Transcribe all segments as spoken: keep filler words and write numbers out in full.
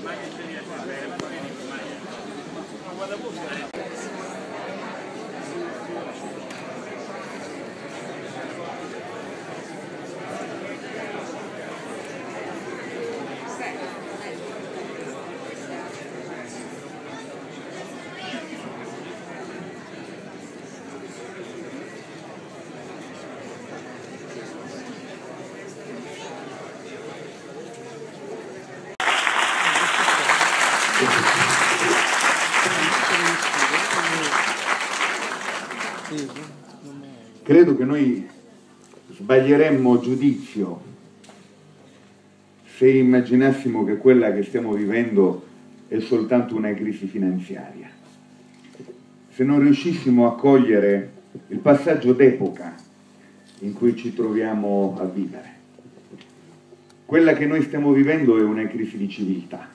Credo che noi sbaglieremmo giudizio se immaginassimo che quella che stiamo vivendo è soltanto una crisi finanziaria, se non riuscissimo a cogliere il passaggio d'epoca in cui ci troviamo a vivere. Quella che noi stiamo vivendo è una crisi di civiltà,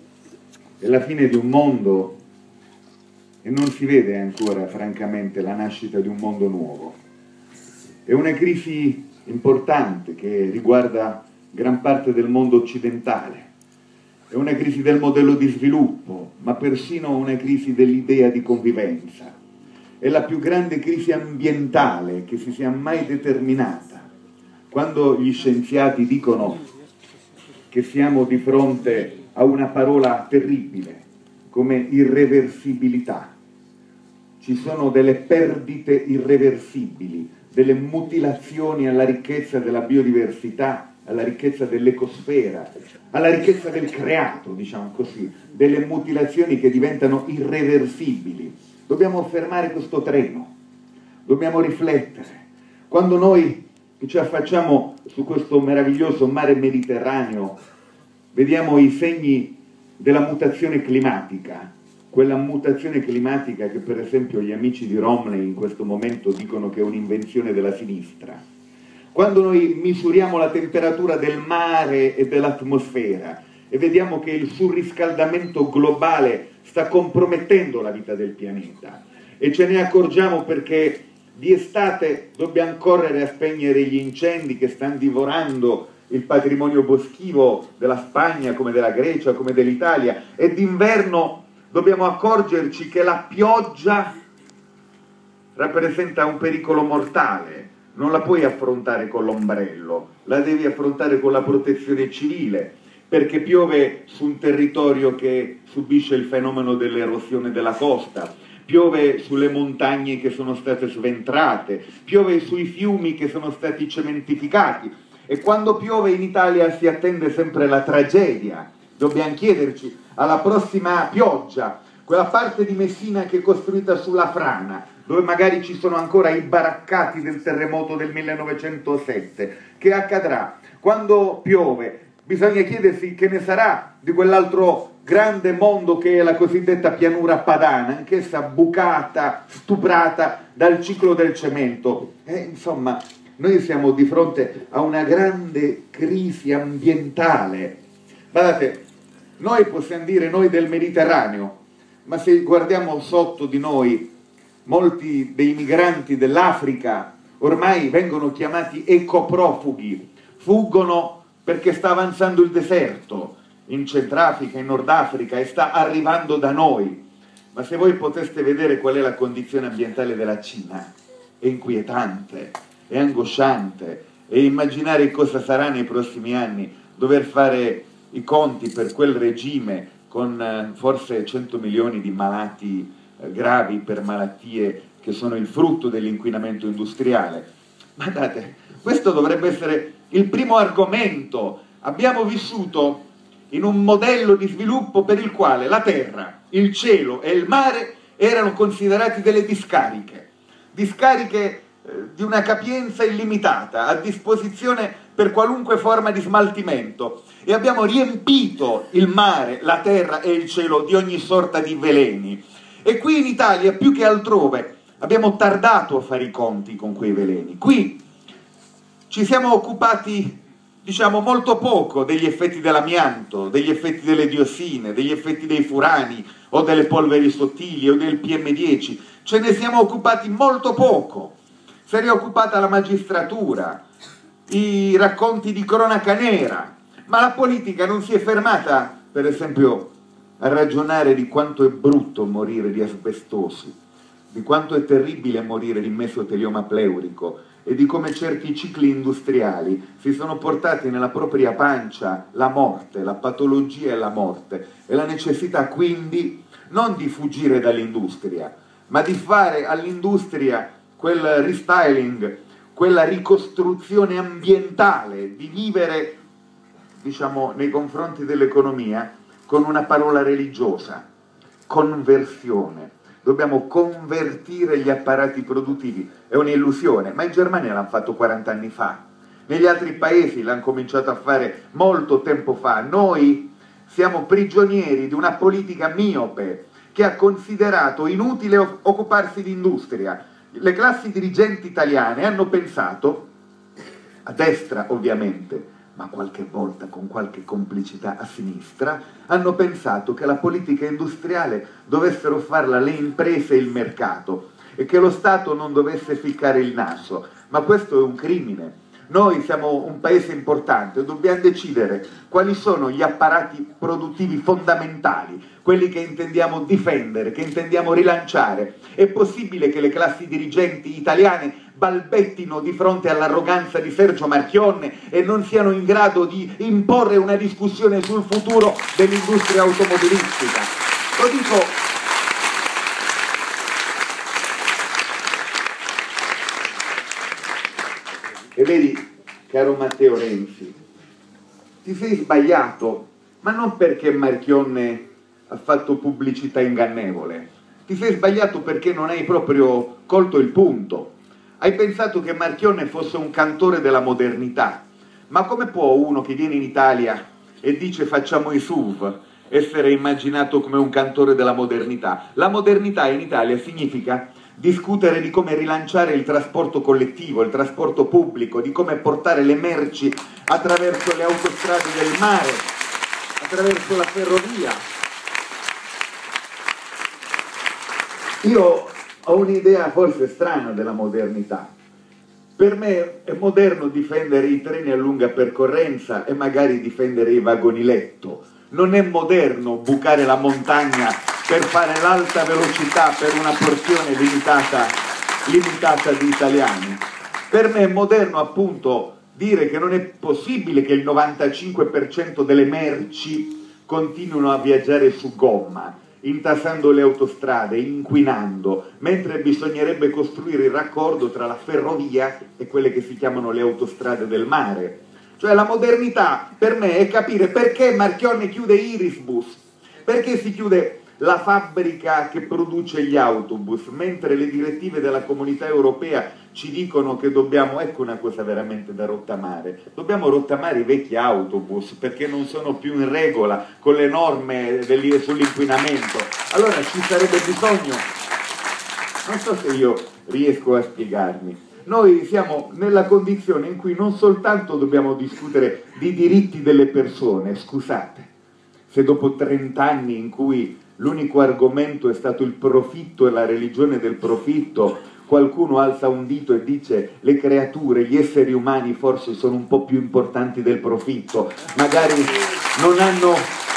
è la fine di un mondo e non si vede ancora francamente la nascita di un mondo nuovo. È una crisi importante che riguarda gran parte del mondo occidentale, è una crisi del modello di sviluppo, ma persino una crisi dell'idea di convivenza. È la più grande crisi ambientale che si sia mai determinata. Quando gli scienziati dicono che siamo di fronte a una parola terribile, come irreversibilità, ci sono delle perdite irreversibili, delle mutilazioni alla ricchezza della biodiversità, alla ricchezza dell'ecosfera, alla ricchezza del creato, diciamo così, delle mutilazioni che diventano irreversibili. Dobbiamo fermare questo treno, dobbiamo riflettere. Quando noi che ci affacciamo su questo meraviglioso mare Mediterraneo, vediamo i segni della mutazione climatica, quella mutazione climatica che per esempio gli amici di Romney in questo momento dicono che è un'invenzione della sinistra. Quando noi misuriamo la temperatura del mare e dell'atmosfera e vediamo che il surriscaldamento globale sta compromettendo la vita del pianeta e ce ne accorgiamo perché di estate dobbiamo correre a spegnere gli incendi che stanno divorando il patrimonio boschivo della Spagna, come della Grecia, come dell'Italia, e d'inverno dobbiamo accorgerci che la pioggia rappresenta un pericolo mortale, non la puoi affrontare con l'ombrello, la devi affrontare con la protezione civile, perché piove su un territorio che subisce il fenomeno dell'erosione della costa, piove sulle montagne che sono state sventrate, piove sui fiumi che sono stati cementificati, e quando piove in Italia si attende sempre la tragedia. Dobbiamo chiederci, alla prossima pioggia, quella parte di Messina che è costruita sulla frana, dove magari ci sono ancora i baraccati del terremoto del millenovecentosette, che accadrà? Quando piove bisogna chiedersi che ne sarà di quell'altro grande mondo che è la cosiddetta pianura padana, anch'essa bucata, stuprata dal ciclo del cemento. E, insomma, noi siamo di fronte a una grande crisi ambientale. Guardate, noi possiamo dire noi del Mediterraneo, ma se guardiamo sotto di noi, molti dei migranti dell'Africa ormai vengono chiamati ecoprofughi, fuggono perché sta avanzando il deserto in Centrafrica, in Nord Africa, e sta arrivando da noi. Ma se voi poteste vedere qual è la condizione ambientale della Cina, è inquietante, è angosciante, e immaginare cosa sarà nei prossimi anni, dover fare i conti per quel regime con eh, forse cento milioni di malati eh, gravi per malattie che sono il frutto dell'inquinamento industriale. Guardate, questo dovrebbe essere il primo argomento. Abbiamo vissuto in un modello di sviluppo per il quale la terra, il cielo e il mare erano considerati delle discariche, discariche eh, di una capienza illimitata, a disposizione per qualunque forma di smaltimento, e abbiamo riempito il mare, la terra e il cielo di ogni sorta di veleni. E qui in Italia, più che altrove, abbiamo tardato a fare i conti con quei veleni. Qui ci siamo occupati, diciamo, molto poco degli effetti dell'amianto, degli effetti delle diossine, degli effetti dei furani o delle polveri sottili o del P M dieci. Ce ne siamo occupati molto poco. Se ne è occupata la magistratura, i racconti di cronaca nera, ma la politica non si è fermata per esempio, a ragionare di quanto è brutto morire di asbestosi, di quanto è terribile morire di mesotelioma pleurico e di come certi cicli industriali si sono portati nella propria pancia la morte, la patologia e la morte, e la necessità quindi non di fuggire dall'industria, ma di fare all'industria quel restyling, quella ricostruzione ambientale, di vivere, diciamo, nei confronti dell'economia con una parola religiosa: conversione. Dobbiamo convertire gli apparati produttivi. È un'illusione, ma in Germania l'hanno fatto quaranta anni fa, negli altri paesi l'hanno cominciato a fare molto tempo fa. Noi siamo prigionieri di una politica miope che ha considerato inutile occuparsi di industria. Le classi dirigenti italiane hanno pensato, a destra ovviamente, ma qualche volta con qualche complicità a sinistra, hanno pensato che la politica industriale dovessero farla le imprese e il mercato e che lo Stato non dovesse ficcare il naso. Ma questo è un crimine. Noi siamo un paese importante, dobbiamo decidere quali sono gli apparati produttivi fondamentali, quelli che intendiamo difendere, che intendiamo rilanciare. È possibile che le classi dirigenti italiane balbettino di fronte all'arroganza di Sergio Marchionne e non siano in grado di imporre una discussione sul futuro dell'industria automobilistica? Lo dico... E vedi, caro Matteo Renzi, ti sei sbagliato, ma non perché Marchionne ha fatto pubblicità ingannevole, ti sei sbagliato perché non hai proprio colto il punto. Hai pensato che Marchionne fosse un cantore della modernità, ma come può uno che viene in Italia e dice facciamo i S U V essere immaginato come un cantore della modernità? La modernità in Italia significa discutere di come rilanciare il trasporto collettivo, il trasporto pubblico, di come portare le merci attraverso le autostrade del mare, attraverso la ferrovia. Io ho un'idea forse strana della modernità. Per me è moderno difendere i treni a lunga percorrenza e magari difendere i vagoni letto. Non è moderno bucare la montagna per fare l'alta velocità per una porzione limitata, limitata di italiani. Per me è moderno appunto dire che non è possibile che il novantacinque per cento delle merci continuino a viaggiare su gomma, intasando le autostrade, inquinando, mentre bisognerebbe costruire il raccordo tra la ferrovia e quelle che si chiamano le autostrade del mare. Cioè la modernità per me è capire perché Marchionne chiude Irisbus, perché si chiude la fabbrica che produce gli autobus, mentre le direttive della Comunità Europea ci dicono che dobbiamo, ecco una cosa veramente da rottamare, dobbiamo rottamare i vecchi autobus perché non sono più in regola con le norme sull'inquinamento. Allora ci sarebbe bisogno, non so se io riesco a spiegarmi, noi siamo nella condizione in cui non soltanto dobbiamo discutere di diritti delle persone, scusate, se dopo trent'anni in cui l'unico argomento è stato il profitto e la religione del profitto, qualcuno alza un dito e dice le creature, gli esseri umani forse sono un po' più importanti del profitto, magari non hanno...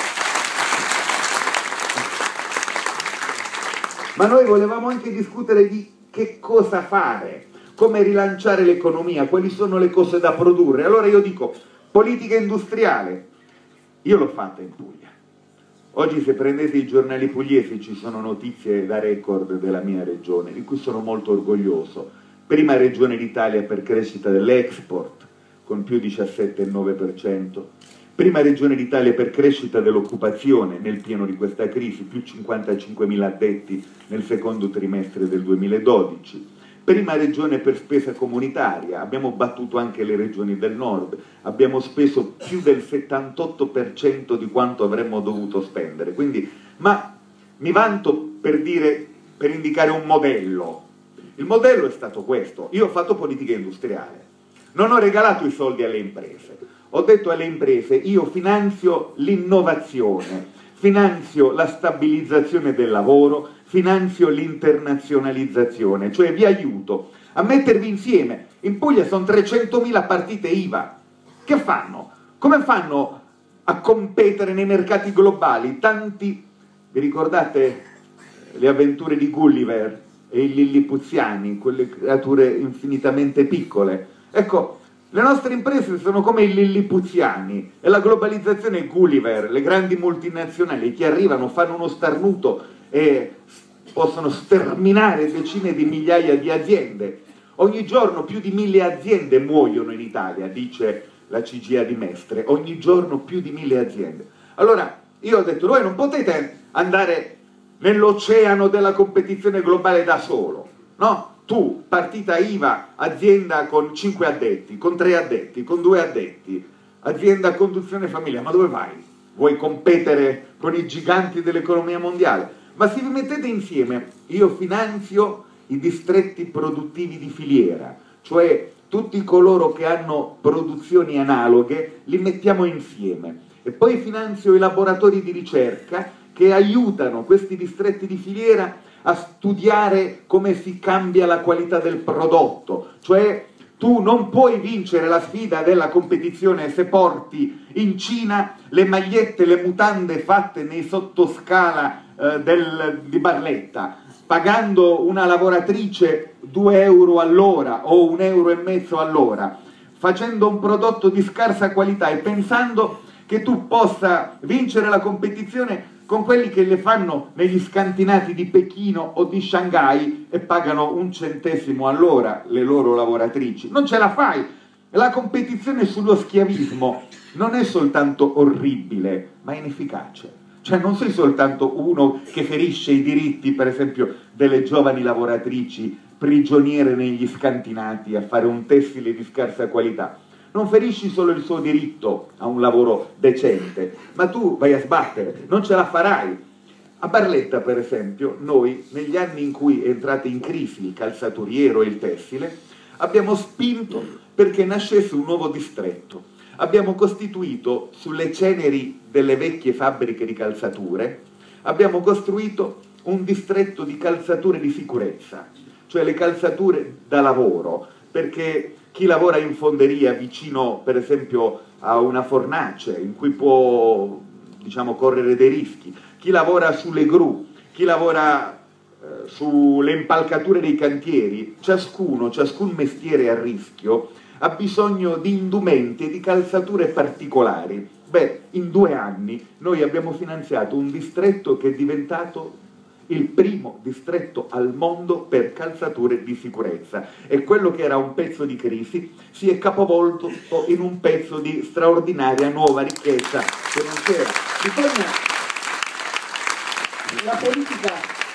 Ma noi volevamo anche discutere di che cosa fare, come rilanciare l'economia, quali sono le cose da produrre. Allora io dico, politica industriale, io l'ho fatta in Puglia. Oggi se prendete i giornali pugliesi ci sono notizie da record della mia regione, di cui sono molto orgoglioso. Prima regione d'Italia per crescita dell'export, con più diciassette virgola nove per cento. Prima regione d'Italia per crescita dell'occupazione nel pieno di questa crisi, più cinquantacinquemila addetti nel secondo trimestre del duemiladodici. Prima regione per spesa comunitaria, abbiamo battuto anche le regioni del nord, abbiamo speso più del settantotto per cento di quanto avremmo dovuto spendere. Quindi, ma mi vanto per dire, per indicare un modello. Il modello è stato questo: io ho fatto politica industriale, non ho regalato i soldi alle imprese, ho detto alle imprese io finanzio l'innovazione, finanzio la stabilizzazione del lavoro, finanzio l'internazionalizzazione, cioè vi aiuto a mettervi insieme. In Puglia sono trecentomila partite I V A. Che fanno? Come fanno a competere nei mercati globali. Tanti, vi ricordate le avventure di Gulliver e i lillipuziani, quelle creature infinitamente piccole? Ecco, le nostre imprese sono come i lillipuziani e la globalizzazione è Gulliver, le grandi multinazionali che arrivano, fanno uno starnuto e possono sterminare decine di migliaia di aziende. Ogni giorno più di mille aziende muoiono in Italia, dice la C G I A di Mestre, ogni giorno più di mille aziende. Allora io ho detto, voi non potete andare nell'oceano della competizione globale da solo, no? Tu, partita I V A, azienda con cinque addetti, con tre addetti, con due addetti, azienda a conduzione familiare, ma dove vai? Vuoi competere con i giganti dell'economia mondiale? Ma se vi mettete insieme, io finanzio i distretti produttivi di filiera, cioè tutti coloro che hanno produzioni analoghe, li mettiamo insieme. E poi finanzio i laboratori di ricerca che aiutano questi distretti di filiera a studiare come si cambia la qualità del prodotto, cioè tu non puoi vincere la sfida della competizione se porti in Cina le magliette, le mutande fatte nei sottoscala eh, del, di Barletta, pagando una lavoratrice due euro all'ora o un euro e mezzo all'ora, facendo un prodotto di scarsa qualità e pensando che tu possa vincere la competizione con quelli che le fanno negli scantinati di Pechino o di Shanghai e pagano un centesimo all'ora le loro lavoratrici. Non ce la fai! La competizione sullo schiavismo non è soltanto orribile, ma inefficace. Cioè non sei soltanto uno che ferisce i diritti, per esempio, delle giovani lavoratrici prigioniere negli scantinati a fare un tessile di scarsa qualità. Non ferisci solo il suo diritto a un lavoro decente, ma tu vai a sbattere, non ce la farai. A Barletta, per esempio, noi, negli anni in cui è entrato in crisi il calzaturiero e il tessile, abbiamo spinto perché nascesse un nuovo distretto. Abbiamo costituito sulle ceneri delle vecchie fabbriche di calzature, abbiamo costruito un distretto di calzature di sicurezza, cioè le calzature da lavoro, perché chi lavora in fonderia vicino per esempio a una fornace in cui può, diciamo, correre dei rischi, chi lavora sulle gru, chi lavora eh, sulle impalcature dei cantieri, ciascuno, ciascun mestiere a rischio ha bisogno di indumenti e di calzature particolari. Beh, in due anni noi abbiamo finanziato un distretto che è diventato il primo distretto al mondo per calzature di sicurezza, e quello che era un pezzo di crisi si è capovolto in un pezzo di straordinaria nuova ricchezza che non c'era. Bisogna... La politica,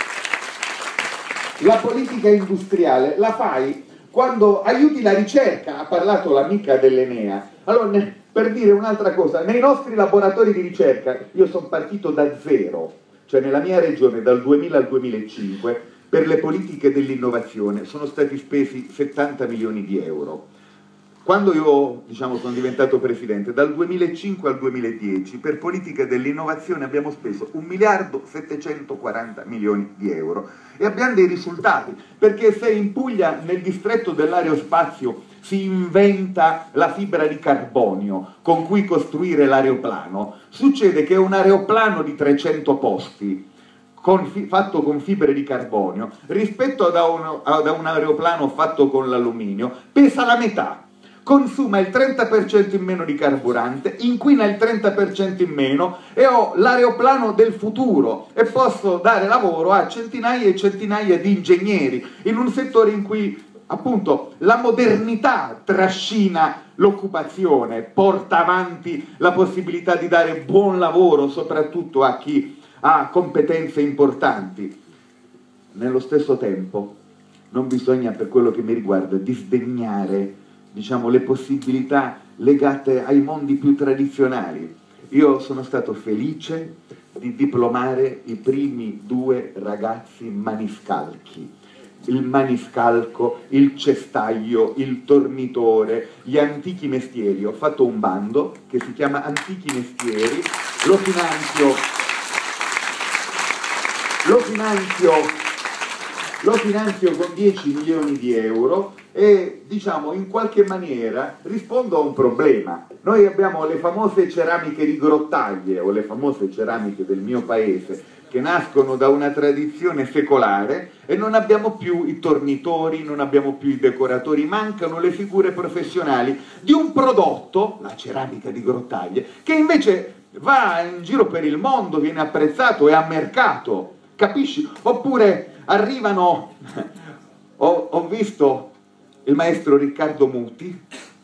la politica industriale la fai quando aiuti la ricerca. Ha parlato l'amica dell'Enea. Allora, per dire un'altra cosa, nei nostri laboratori di ricerca, io sono partito da zero, cioè nella mia regione dal duemila al duemilacinque per le politiche dell'innovazione sono stati spesi settanta milioni di euro. Quando io, diciamo, sono diventato presidente, dal duemilacinque al duemiladieci per politiche dell'innovazione abbiamo speso un miliardo settecentoquaranta milioni di euro e abbiamo dei risultati, perché se in Puglia nel distretto dell'aerospazio si inventa la fibra di carbonio con cui costruire l'aeroplano, succede che un aeroplano di trecento posti con fatto con fibre di carbonio rispetto a un, a un aeroplano fatto con l'alluminio pesa la metà, consuma il trenta per cento in meno di carburante, inquina il trenta per cento in meno e ho l'aeroplano del futuro e posso dare lavoro a centinaia e centinaia di ingegneri in un settore in cui appunto la modernità trascina l'occupazione, porta avanti la possibilità di dare buon lavoro soprattutto a chi ha competenze importanti. Nello stesso tempo non bisogna, per quello che mi riguarda, disdegnare, diciamo, le possibilità legate ai mondi più tradizionali. Io sono stato felice di diplomare i primi due ragazzi maniscalchi, il maniscalco, il cestaio, il tornitore, gli antichi mestieri. Ho fatto un bando che si chiama Antichi Mestieri, lo finanzio, lo finanzio lo finanzio con dieci milioni di euro e, diciamo, in qualche maniera rispondo a un problema. Noi abbiamo le famose ceramiche di Grottaglie, o le famose ceramiche del mio paese, che nascono da una tradizione secolare, e non abbiamo più i tornitori, non abbiamo più i decoratori, mancano le figure professionali di un prodotto, la ceramica di Grottaglie, che invece va in giro per il mondo, viene apprezzato, è a mercato, capisci? Oppure arrivano, ho, ho visto il maestro Riccardo Muti,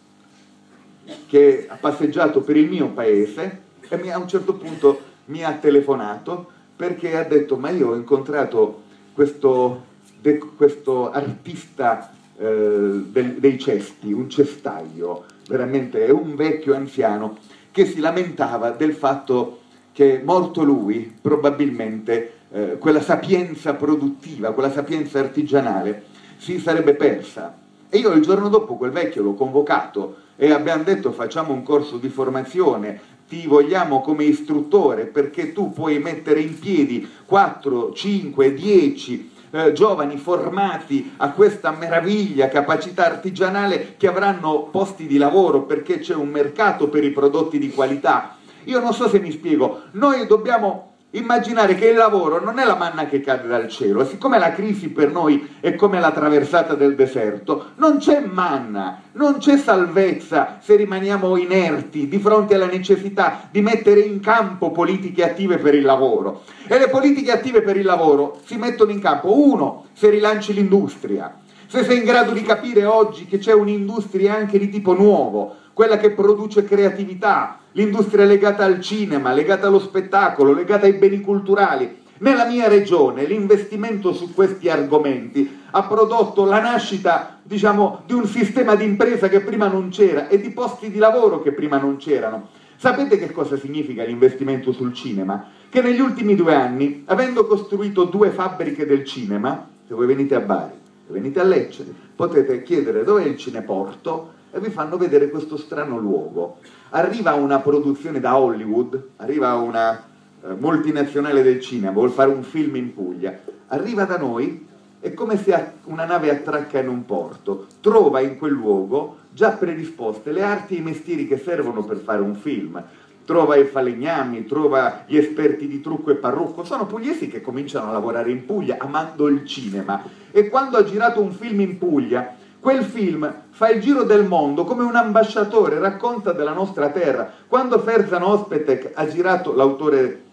che ha passeggiato per il mio paese e mi, a un certo punto mi ha telefonato, perché ha detto: ma io ho incontrato questo, de, questo artista eh, del, dei cesti, un cestaio, veramente è un vecchio anziano, che si lamentava del fatto che, morto lui, probabilmente eh, quella sapienza produttiva, quella sapienza artigianale si sarebbe persa. E io il giorno dopo quel vecchio l'ho convocato e abbiamo detto: facciamo un corso di formazione, ti vogliamo come istruttore, perché tu puoi mettere in piedi quattro, cinque, dieci eh, giovani formati a questa meraviglia, capacità artigianale, che avranno posti di lavoro, perché c'è un mercato per i prodotti di qualità. Io non so se mi spiego, noi dobbiamo immaginare che il lavoro non è la manna che cade dal cielo, e siccome la crisi per noi è come la traversata del deserto, non c'è manna, non c'è salvezza se rimaniamo inerti di fronte alla necessità di mettere in campo politiche attive per il lavoro. E le politiche attive per il lavoro si mettono in campo, uno, se rilanci l'industria, se sei in grado di capire oggi che c'è un'industria anche di tipo nuovo, quella che produce creatività, l'industria legata al cinema, legata allo spettacolo, legata ai beni culturali. Nella mia regione l'investimento su questi argomenti ha prodotto la nascita, diciamo, di un sistema di impresa che prima non c'era e di posti di lavoro che prima non c'erano. Sapete che cosa significa l'investimento sul cinema? Che negli ultimi due anni, avendo costruito due fabbriche del cinema, se voi venite a Bari, se venite a Lecce, potete chiedere dove è il Cineporto e vi fanno vedere questo strano luogo. Arriva una produzione da Hollywood, arriva una eh, multinazionale del cinema, vuol fare un film in Puglia, arriva da noi, è come se una nave attracca in un porto, trova in quel luogo già predisposte le arti e i mestieri che servono per fare un film, trova i falegnami, trova gli esperti di trucco e parrucco, sono pugliesi che cominciano a lavorare in Puglia amando il cinema, e quando ha girato un film in Puglia, quel film fa il giro del mondo come un ambasciatore, racconta della nostra terra. Quando Ferzan Özpetek ha girato, l'autore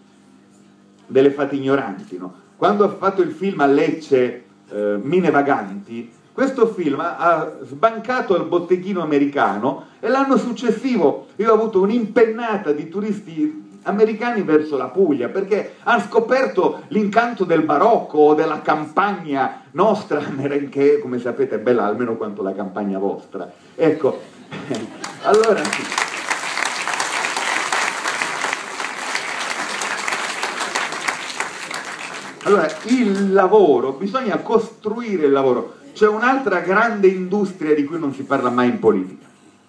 delle Fate ignoranti, no? Quando ha fatto il film a Lecce, eh, Mine vaganti, questo film ha sbancato al botteghino americano, e l'anno successivo io ho avuto un'impennata di turisti americani verso la Puglia, perché hanno scoperto l'incanto del barocco o della campagna nostra, che come sapete è bella almeno quanto la campagna vostra. Ecco, allora allora il lavoro, bisogna costruire il lavoro. C'è un'altra grande industria di cui non si parla mai in politica,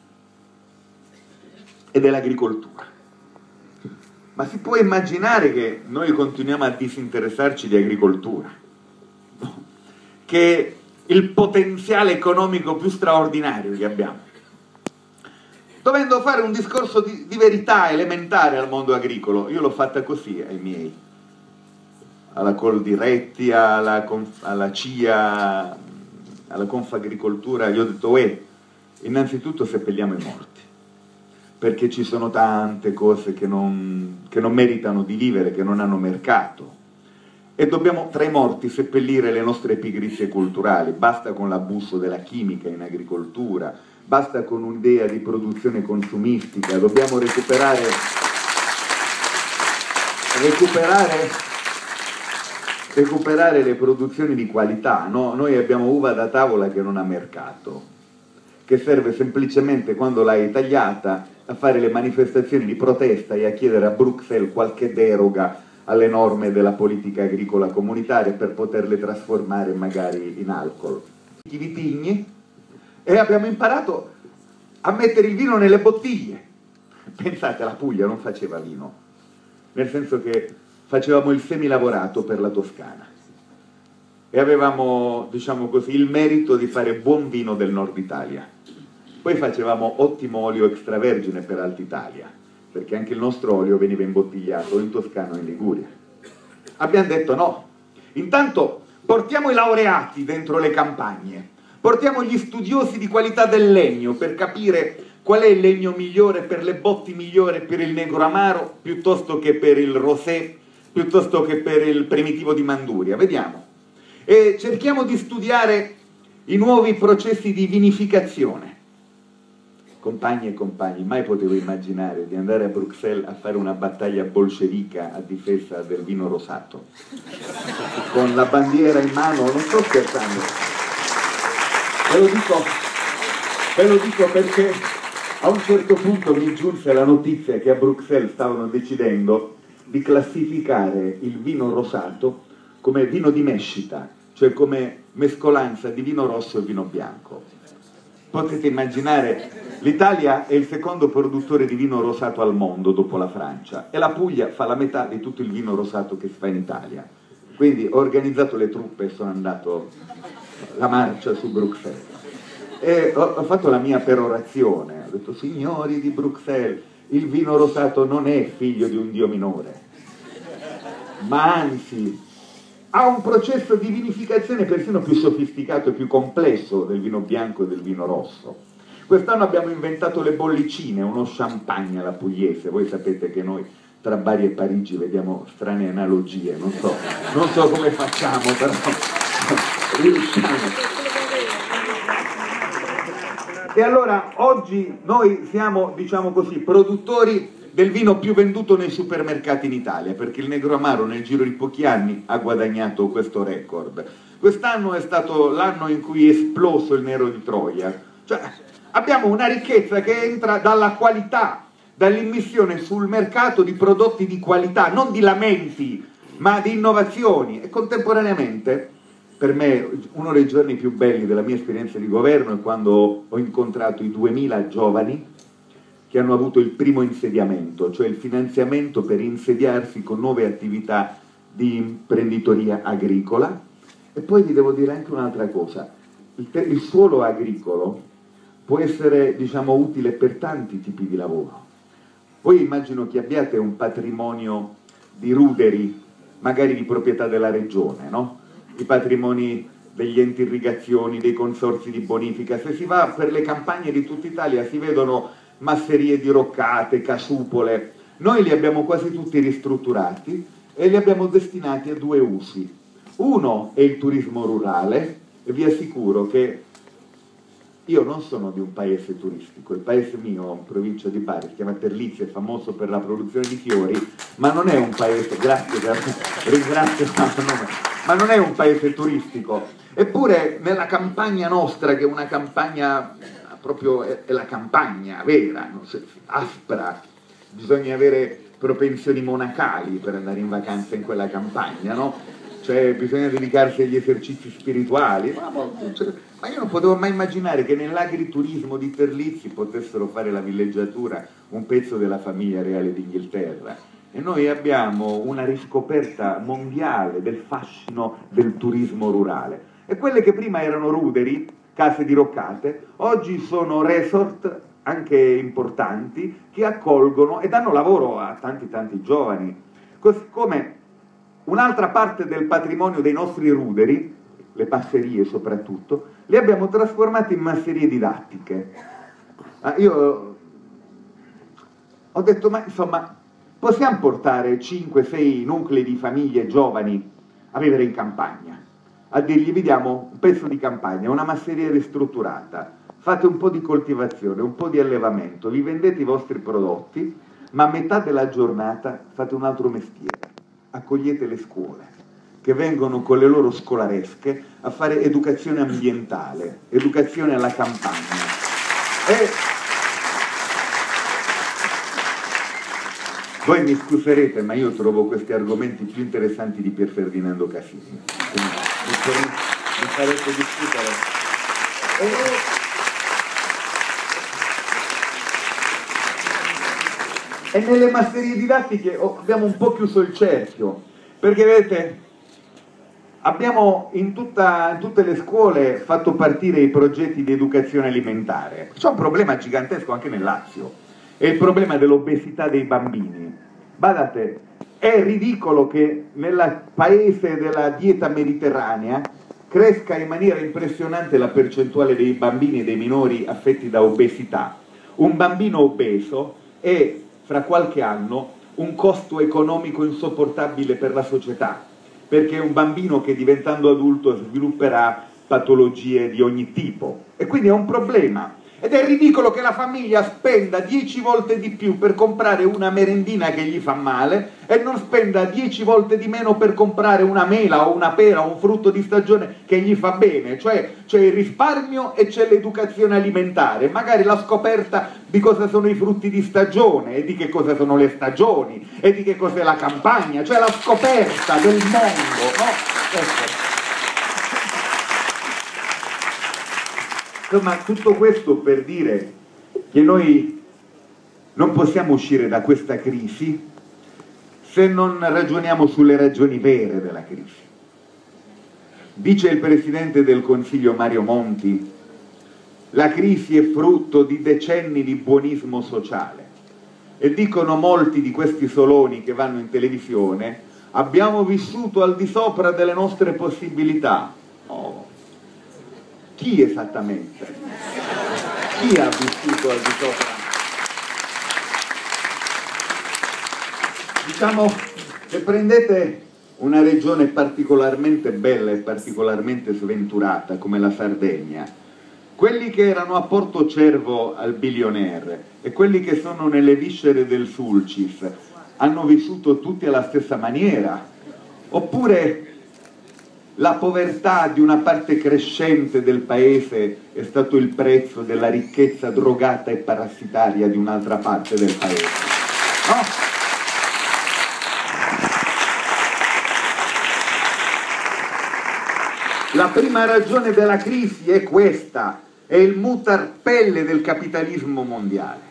ed è l'agricoltura. Ma si può immaginare che noi continuiamo a disinteressarci di agricoltura? No. Che il potenziale economico più straordinario che abbiamo. Dovendo fare un discorso di, di verità elementare al mondo agricolo, io l'ho fatta così ai miei, alla Coldiretti, alla, alla C I A, alla Confagricoltura, gli ho detto: eh, innanzitutto seppelliamo i morti, perché ci sono tante cose che non, che non meritano di vivere, che non hanno mercato, e dobbiamo tra i morti seppellire le nostre pigrizie culturali. Basta con l'abuso della chimica in agricoltura, basta con un'idea di produzione consumistica, dobbiamo recuperare recuperare recuperare le produzioni di qualità, no? Noi abbiamo uva da tavola che non ha mercato, che serve semplicemente, quando l'hai tagliata, a fare le manifestazioni di protesta e a chiedere a Bruxelles qualche deroga alle norme della politica agricola comunitaria per poterle trasformare magari in alcol. I vitigni, e abbiamo imparato a mettere il vino nelle bottiglie. Pensate, la Puglia non faceva vino, nel senso che facevamo il semilavorato per la Toscana. e avevamo, diciamo così, il merito di fare buon vino del nord Italia. Poi facevamo ottimo olio extravergine per Alta Italia, perché anche il nostro olio veniva imbottigliato in Toscana e in Liguria. Abbiamo detto no, intanto portiamo i laureati dentro le campagne, portiamo gli studiosi di qualità del legno per capire qual è il legno migliore per le botti migliori per il negro amaro, piuttosto che per il rosé, piuttosto che per il primitivo di Manduria, vediamo. E cerchiamo di studiare i nuovi processi di vinificazione. Compagni e compagni, mai potevo immaginare di andare a Bruxelles a fare una battaglia bolscevica a difesa del vino rosato, con la bandiera in mano, non sto scherzando. Ve lo dico, ve lo dico perché a un certo punto mi giunse la notizia che a Bruxelles stavano decidendo di classificare il vino rosato come vino di mescita, cioè come mescolanza di vino rosso e vino bianco. Potete immaginare, l'Italia è il secondo produttore di vino rosato al mondo dopo la Francia e la Puglia fa la metà di tutto il vino rosato che si fa in Italia. Quindi ho organizzato le truppe e sono andato la marcia su Bruxelles. E ho, ho fatto la mia perorazione, ho detto: signori di Bruxelles, il vino rosato non è figlio di un dio minore, ma anzi ha un processo di vinificazione persino più sofisticato e più complesso del vino bianco e del vino rosso. Quest'anno abbiamo inventato le bollicine, uno champagne alla pugliese. Voi sapete che noi tra Bari e Parigi vediamo strane analogie, non so, non so come facciamo, però riusciamo. E allora oggi noi siamo, diciamo così, produttori del vino più venduto nei supermercati in Italia, perché il negro amaro nel giro di pochi anni ha guadagnato questo record. Quest'anno è stato l'anno in cui è esploso il nero di Troia, cioè abbiamo una ricchezza che entra dalla qualità, dall'immissione sul mercato di prodotti di qualità, non di lamenti, ma di innovazioni. E contemporaneamente, per me, uno dei giorni più belli della mia esperienza di governo è quando ho incontrato i duemila giovani che hanno avuto il primo insediamento, cioè il finanziamento per insediarsi con nuove attività di imprenditoria agricola. E poi vi devo dire anche un'altra cosa: il, il suolo agricolo può essere, diciamo, utile per tanti tipi di lavoro. Voi immagino che abbiate un patrimonio di ruderi, magari di proprietà della regione, no? I patrimoni degli enti irrigazioni, dei consorzi di bonifica. Se si va per le campagne di tutta Italia si vedono masserie diroccate, casupole. Noi li abbiamo quasi tutti ristrutturati e li abbiamo destinati a due usi. Uno è il turismo rurale, e vi assicuro che io non sono di un paese turistico. Il paese mio, in provincia di Bari, si chiama Terlizzi, è famoso per la produzione di fiori, ma non è un paese, grazie per, ringrazio il nome, ma non è un paese turistico. Eppure nella campagna nostra, che è una campagna proprio, è, è la campagna vera, no? Aspra, bisogna avere propensioni monacali per andare in vacanza in quella campagna, no? Cioè bisogna dedicarsi agli esercizi spirituali, ma, cioè, ma io non potevo mai immaginare che nell'agriturismo di Terlizzi potessero fare la villeggiatura un pezzo della famiglia reale d'Inghilterra. E noi abbiamo una riscoperta mondiale del fascino del turismo rurale. E quelle che prima erano ruderi, case diroccate, oggi sono resort anche importanti che accolgono e danno lavoro a tanti tanti giovani. Così come un'altra parte del patrimonio dei nostri ruderi, le passerie soprattutto, le abbiamo trasformate in masserie didattiche. Ah, io ho detto, ma insomma, possiamo portare cinque sei nuclei di famiglie giovani a vivere in campagna, a dirgli: vi diamo un pezzo di campagna, una masseria ristrutturata, fate un po' di coltivazione, un po' di allevamento, vi vendete i vostri prodotti, ma a metà della giornata fate un altro mestiere, accogliete le scuole che vengono con le loro scolaresche a fare educazione ambientale, educazione alla campagna. E voi mi scuserete, ma io trovo questi argomenti più interessanti di Pier Ferdinando Casini. Quindi, mi farete discutere. E, e nelle masserie didattiche abbiamo un po' chiuso il cerchio, perché vedete, abbiamo in, tutta, in tutte le scuole fatto partire i progetti di educazione alimentare. C'è un problema gigantesco anche nel Lazio, è il problema dell'obesità dei bambini. Badate, è ridicolo che nel paese della dieta mediterranea cresca in maniera impressionante la percentuale dei bambini e dei minori affetti da obesità. Un bambino obeso è, fra qualche anno, un costo economico insopportabile per la società, perché è un bambino che diventando adulto svilupperà patologie di ogni tipo, e quindi è un problema. Ed è ridicolo che la famiglia spenda dieci volte di più per comprare una merendina che gli fa male e non spenda dieci volte di meno per comprare una mela o una pera o un frutto di stagione che gli fa bene. Cioè c'è il risparmio e c'è l'educazione alimentare, magari la scoperta di cosa sono i frutti di stagione e di che cosa sono le stagioni e di che cos'è la campagna, cioè la scoperta del mondo, no? Ecco. Insomma, tutto questo per dire che noi non possiamo uscire da questa crisi se non ragioniamo sulle ragioni vere della crisi. Dice il Presidente del Consiglio Mario Monti, la crisi è frutto di decenni di buonismo sociale, e dicono molti di questi soloni che vanno in televisione, abbiamo vissuto al di sopra delle nostre possibilità. Oh. Chi esattamente? Chi ha vissuto al di sopra? Diciamo, se prendete una regione particolarmente bella e particolarmente sventurata come la Sardegna, quelli che erano a Porto Cervo al Billionaire e quelli che sono nelle viscere del Sulcis hanno vissuto tutti alla stessa maniera? Oppure la povertà di una parte crescente del paese è stato il prezzo della ricchezza drogata e parassitaria di un'altra parte del paese? No? La prima ragione della crisi è questa, è il mutar pelle del capitalismo mondiale,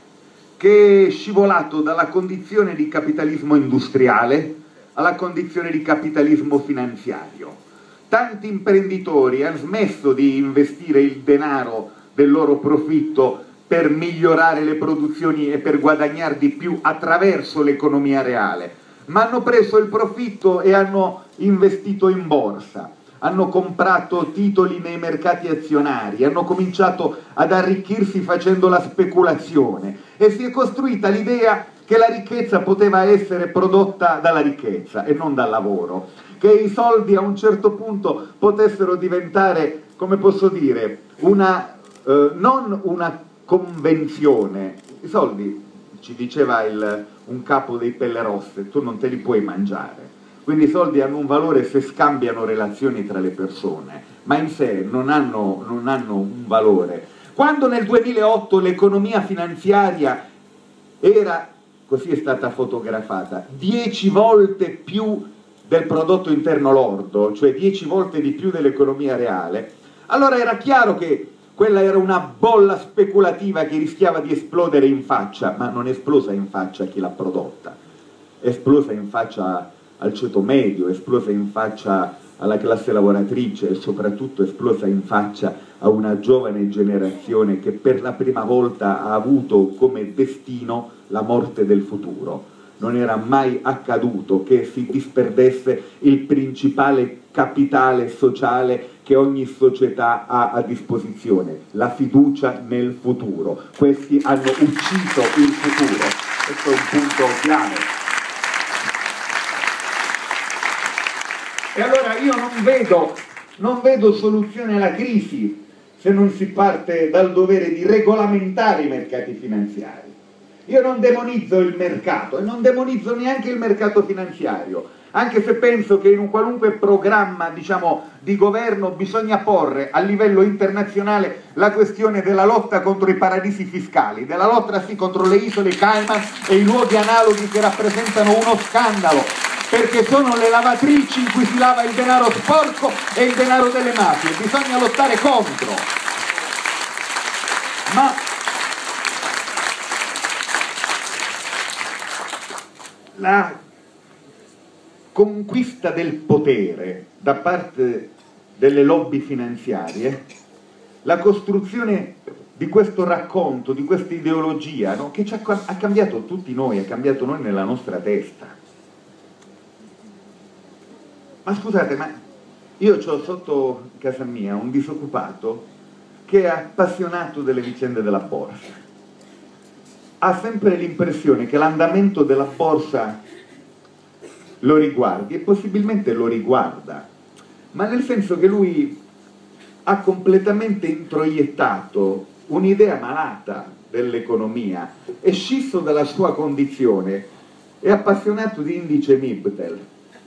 che è scivolato dalla condizione di capitalismo industriale alla condizione di capitalismo finanziario. Tanti imprenditori hanno smesso di investire il denaro del loro profitto per migliorare le produzioni e per guadagnare di più attraverso l'economia reale, ma hanno preso il profitto e hanno investito in borsa, hanno comprato titoli nei mercati azionari, hanno cominciato ad arricchirsi facendo la speculazione e si è costruita l'idea che la ricchezza poteva essere prodotta dalla ricchezza e non dal lavoro, che i soldi a un certo punto potessero diventare, come posso dire, una, eh, non una convenzione. I soldi, ci diceva il, un capo dei Pelle Rosse, tu non te li puoi mangiare, quindi i soldi hanno un valore se scambiano relazioni tra le persone, ma in sé non hanno, non hanno un valore. Quando nel duemilaotto l'economia finanziaria era, così è stata fotografata, dieci volte più del prodotto interno lordo, cioè dieci volte di più dell'economia reale, allora era chiaro che quella era una bolla speculativa che rischiava di esplodere in faccia, ma non è esplosa in faccia a chi l'ha prodotta, è esplosa in faccia al ceto medio, è esplosa in faccia alla classe lavoratrice e soprattutto è esplosa in faccia a una giovane generazione che per la prima volta ha avuto come destino la morte del futuro. Non era mai accaduto che si disperdesse il principale capitale sociale che ogni società ha a disposizione, la fiducia nel futuro. Questi hanno ucciso il futuro, questo è un punto chiave. E allora io non vedo, non vedo soluzione alla crisi se non si parte dal dovere di regolamentare i mercati finanziari. Io non demonizzo il mercato e non demonizzo neanche il mercato finanziario, anche se penso che in un qualunque programma, diciamo, di governo bisogna porre a livello internazionale la questione della lotta contro i paradisi fiscali, della lotta sì contro le isole Cayman e i luoghi analoghi che rappresentano uno scandalo, perché sono le lavatrici in cui si lava il denaro sporco e il denaro delle mafie, bisogna lottare contro. Ma la conquista del potere da parte delle lobby finanziarie, la costruzione di questo racconto, di questa ideologia, no? Che ci ha, ha cambiato tutti noi, ha cambiato noi nella nostra testa. Ma scusate, ma io ho sotto casa mia un disoccupato che è appassionato delle vicende della borsa. Ha sempre l'impressione che l'andamento della borsa lo riguardi, e possibilmente lo riguarda, ma nel senso che lui ha completamente introiettato un'idea malata dell'economia, è scisso dalla sua condizione, è appassionato di indice Mibtel.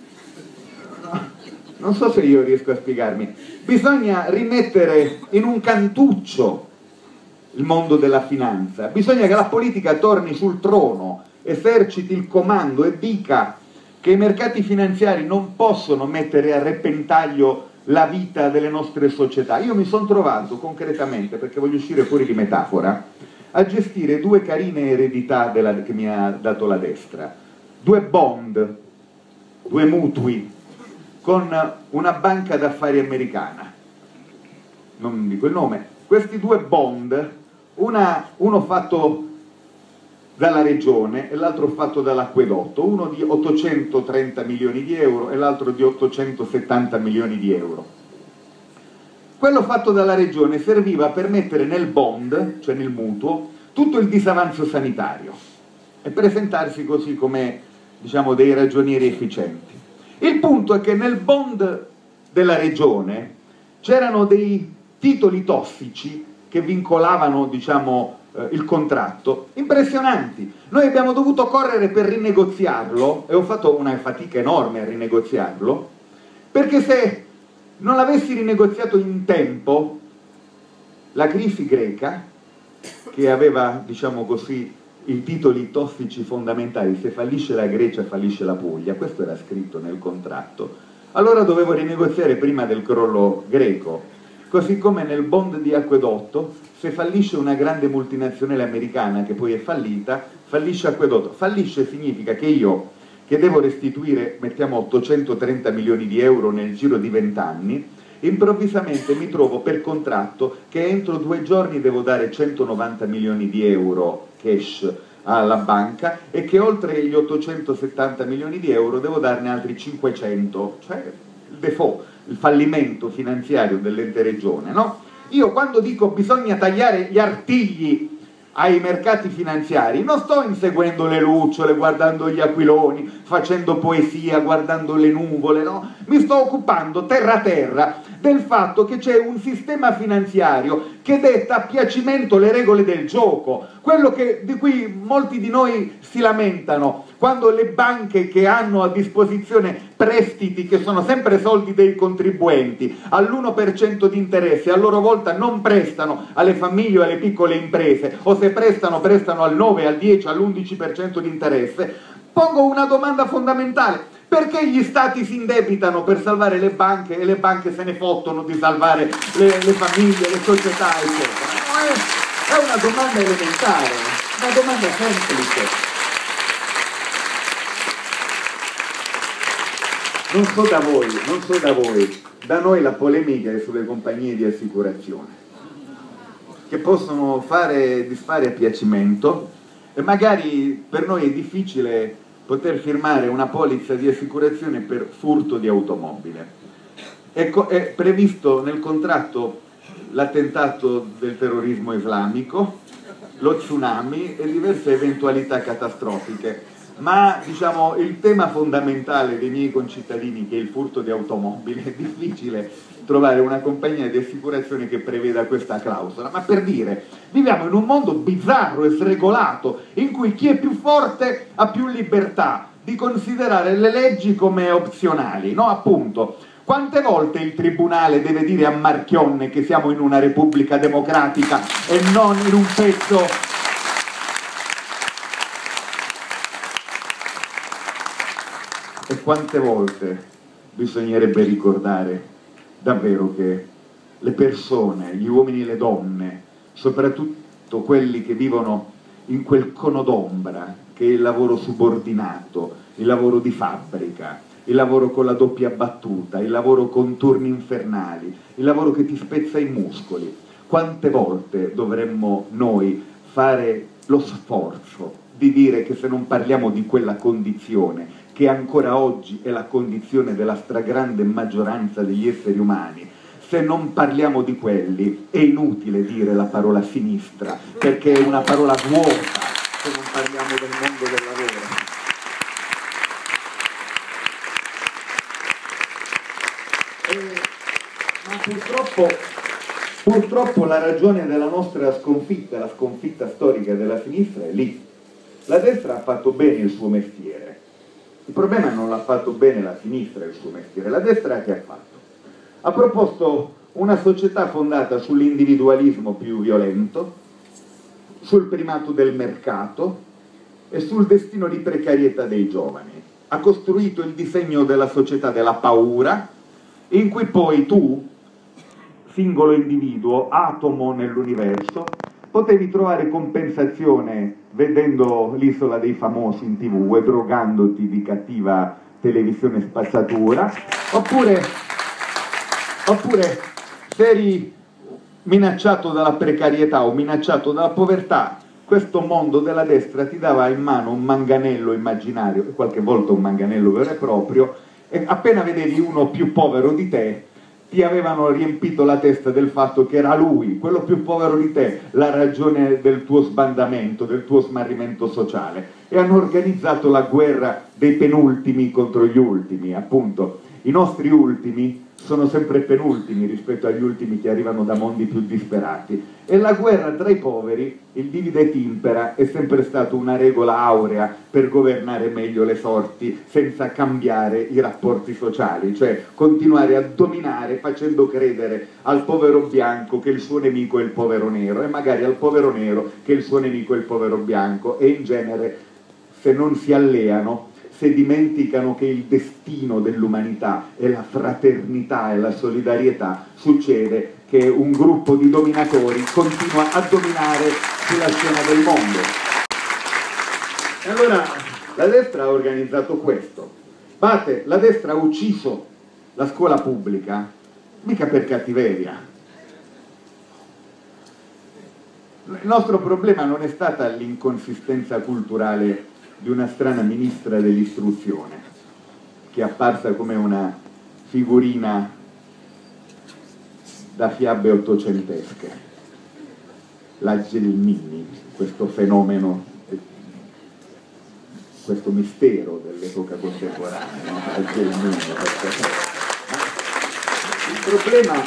Non so se io riesco a spiegarmi. Bisogna rimettere in un cantuccio il mondo della finanza, bisogna che la politica torni sul trono, eserciti il comando e dica che i mercati finanziari non possono mettere a repentaglio la vita delle nostre società. Io mi sono trovato concretamente, perché voglio uscire fuori di metafora, a gestire due carine eredità della, che mi ha dato la destra, due bond, due mutui, con una banca d'affari americana, non dico il nome. Questi due bond, una, uno fatto dalla regione e l'altro fatto dall'acquedotto, uno di ottocentotrenta milioni di euro e l'altro di ottocentosettanta milioni di euro. Quello fatto dalla regione serviva per mettere nel bond, cioè nel mutuo, tutto il disavanzo sanitario e presentarsi così come, diciamo, dei ragionieri efficienti. Il punto è che nel bond della regione c'erano dei titoli tossici che vincolavano, diciamo, eh, il contratto, impressionanti. Noi abbiamo dovuto correre per rinegoziarlo, e ho fatto una fatica enorme a rinegoziarlo, perché se non l'avessi rinegoziato in tempo, la crisi greca, che aveva, diciamo così, i titoli tossici fondamentali, se fallisce la Grecia fallisce la Puglia, questo era scritto nel contratto, allora dovevo rinegoziare prima del crollo greco. Così come nel bond di Acquedotto, se fallisce una grande multinazionale americana che poi è fallita, fallisce Acquedotto. Fallisce significa che io, che devo restituire, mettiamo ottocentotrenta milioni di euro nel giro di vent'anni, improvvisamente mi trovo per contratto che entro due giorni devo dare centonovanta milioni di euro cash alla banca e che oltre gli ottocentosettanta milioni di euro devo darne altri cinquecento, cioè il default, il fallimento finanziario dell'ente regione, no? Io quando dico bisogna tagliare gli artigli ai mercati finanziari non sto inseguendo le lucciole, guardando gli aquiloni, facendo poesia, guardando le nuvole, no? Mi sto occupando terra terra del fatto che c'è un sistema finanziario che detta a piacimento le regole del gioco, quello che, di cui molti di noi si lamentano, quando le banche che hanno a disposizione prestiti che sono sempre soldi dei contribuenti all'uno per cento di interesse, a loro volta non prestano alle famiglie o alle piccole imprese, o se prestano, prestano al nove, al dieci, all'undici per cento di interesse, pongo una domanda fondamentale: perché gli stati si indebitano per salvare le banche e le banche se ne fottono di salvare le, le famiglie, le società, eccetera? No, è, è una domanda elementare, una domanda semplice. Non so da voi, non so da voi, da noi la polemica è sulle compagnie di assicurazione, che possono fare disfare a piacimento, e magari per noi è difficile poter firmare una polizza di assicurazione per furto di automobile. Ecco, è previsto nel contratto l'attentato del terrorismo islamico, lo tsunami e diverse eventualità catastrofiche. Ma, diciamo, il tema fondamentale dei miei concittadini, che è il furto di automobile, è difficile trovare una compagnia di assicurazione che preveda questa clausola. Ma per dire, viviamo in un mondo bizzarro e sregolato, in cui chi è più forte ha più libertà di considerare le leggi come opzionali, no? Appunto, quante volte il tribunale deve dire a Marchionne che siamo in una repubblica democratica e non in un pezzo... E quante volte bisognerebbe ricordare davvero che le persone, gli uomini e le donne, soprattutto quelli che vivono in quel cono d'ombra che è il lavoro subordinato, il lavoro di fabbrica, il lavoro con la doppia battuta, il lavoro con turni infernali, il lavoro che ti spezza i muscoli. Quante volte dovremmo noi fare lo sforzo di dire che se non parliamo di quella condizione, che ancora oggi è la condizione della stragrande maggioranza degli esseri umani, se non parliamo di quelli è inutile dire la parola sinistra, perché è una parola vuota se non parliamo del mondo del lavoro. E, ma purtroppo, purtroppo la ragione della nostra sconfitta, la sconfitta storica della sinistra è lì. La destra ha fatto bene il suo mestiere. Il problema non l'ha fatto bene la sinistra il suo mestiere. La destra che ha fatto? Ha proposto una società fondata sull'individualismo più violento, sul primato del mercato e sul destino di precarietà dei giovani. Ha costruito il disegno della società della paura, in cui poi tu, singolo individuo, atomo nell'universo, potevi trovare compensazione vedendo l'Isola dei Famosi in tv e drogandoti di cattiva televisione spazzatura, oppure, oppure se eri minacciato dalla precarietà o minacciato dalla povertà, questo mondo della destra ti dava in mano un manganello immaginario, e qualche volta un manganello vero e proprio, e appena vedevi uno più povero di te, ti avevano riempito la testa del fatto che era lui, quello più povero di te, la ragione del tuo sbandamento, del tuo smarrimento sociale, e hanno organizzato la guerra dei penultimi contro gli ultimi, appunto. I nostri ultimi sono sempre penultimi rispetto agli ultimi che arrivano da mondi più disperati, e la guerra tra i poveri, il divide et impera, è sempre stata una regola aurea per governare meglio le sorti senza cambiare i rapporti sociali, cioè continuare a dominare facendo credere al povero bianco che il suo nemico è il povero nero, e magari al povero nero che il suo nemico è il povero bianco, e in genere, se non si alleano, se dimenticano che il destino dell'umanità è la fraternità e la solidarietà, succede che un gruppo di dominatori continua a dominare sulla scena del mondo. E allora la destra ha organizzato questo. Bate, la destra ha ucciso la scuola pubblica, mica per cattiveria. Il nostro problema non è stata l'inconsistenza culturale di una strana ministra dell'istruzione che è apparsa come una figurina da fiabe ottocentesche, la Gelmini, questo fenomeno, questo mistero dell'epoca contemporanea, no? La Gelmini. Il problema,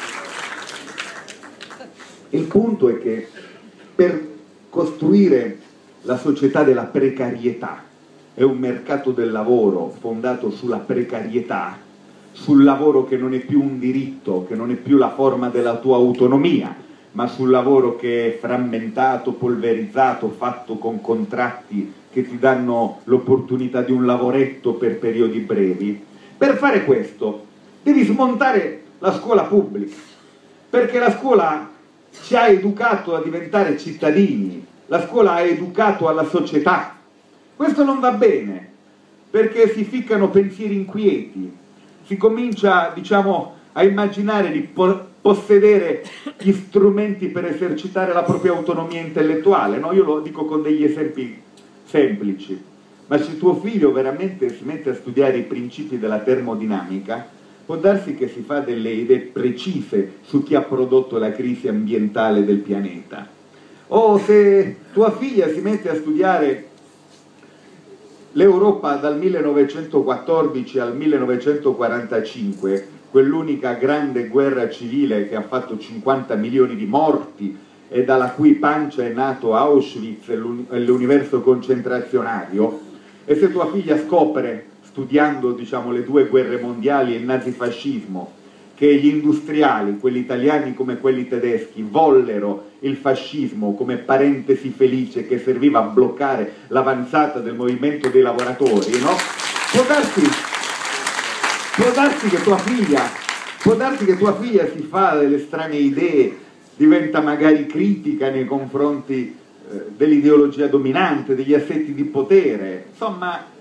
il punto è che per costruire la società della precarietà è un mercato del lavoro fondato sulla precarietà, sul lavoro che non è più un diritto, che non è più la forma della tua autonomia, ma sul lavoro che è frammentato, polverizzato, fatto con contratti che ti danno l'opportunità di un lavoretto per periodi brevi. Per fare questo devi smontare la scuola pubblica, perché la scuola ci ha educato a diventare cittadini, la scuola ha educato alla società. Questo non va bene, perché si ficcano pensieri inquieti, si comincia, diciamo, a immaginare di po possedere gli strumenti per esercitare la propria autonomia intellettuale, no? Io lo dico con degli esempi semplici, ma se tuo figlio veramente si mette a studiare i principi della termodinamica, può darsi che si fa delle idee precise su chi ha prodotto la crisi ambientale del pianeta. O se tua figlia si mette a studiare l'Europa dal millenovecentoquattordici al millenovecentoquarantacinque, quell'unica grande guerra civile che ha fatto cinquanta milioni di morti e dalla cui pancia è nato Auschwitz e l'universo concentrazionario, e se tua figlia scopre, studiando, diciamo, le due guerre mondiali e il nazifascismo, che gli industriali, quelli italiani come quelli tedeschi, vollero il fascismo come parentesi felice che serviva a bloccare l'avanzata del movimento dei lavoratori, no? Può darsi, può darsi che tua figlia, può darsi che tua figlia si fa delle strane idee, diventa magari critica nei confronti eh, dell'ideologia dominante, degli assetti di potere, insomma,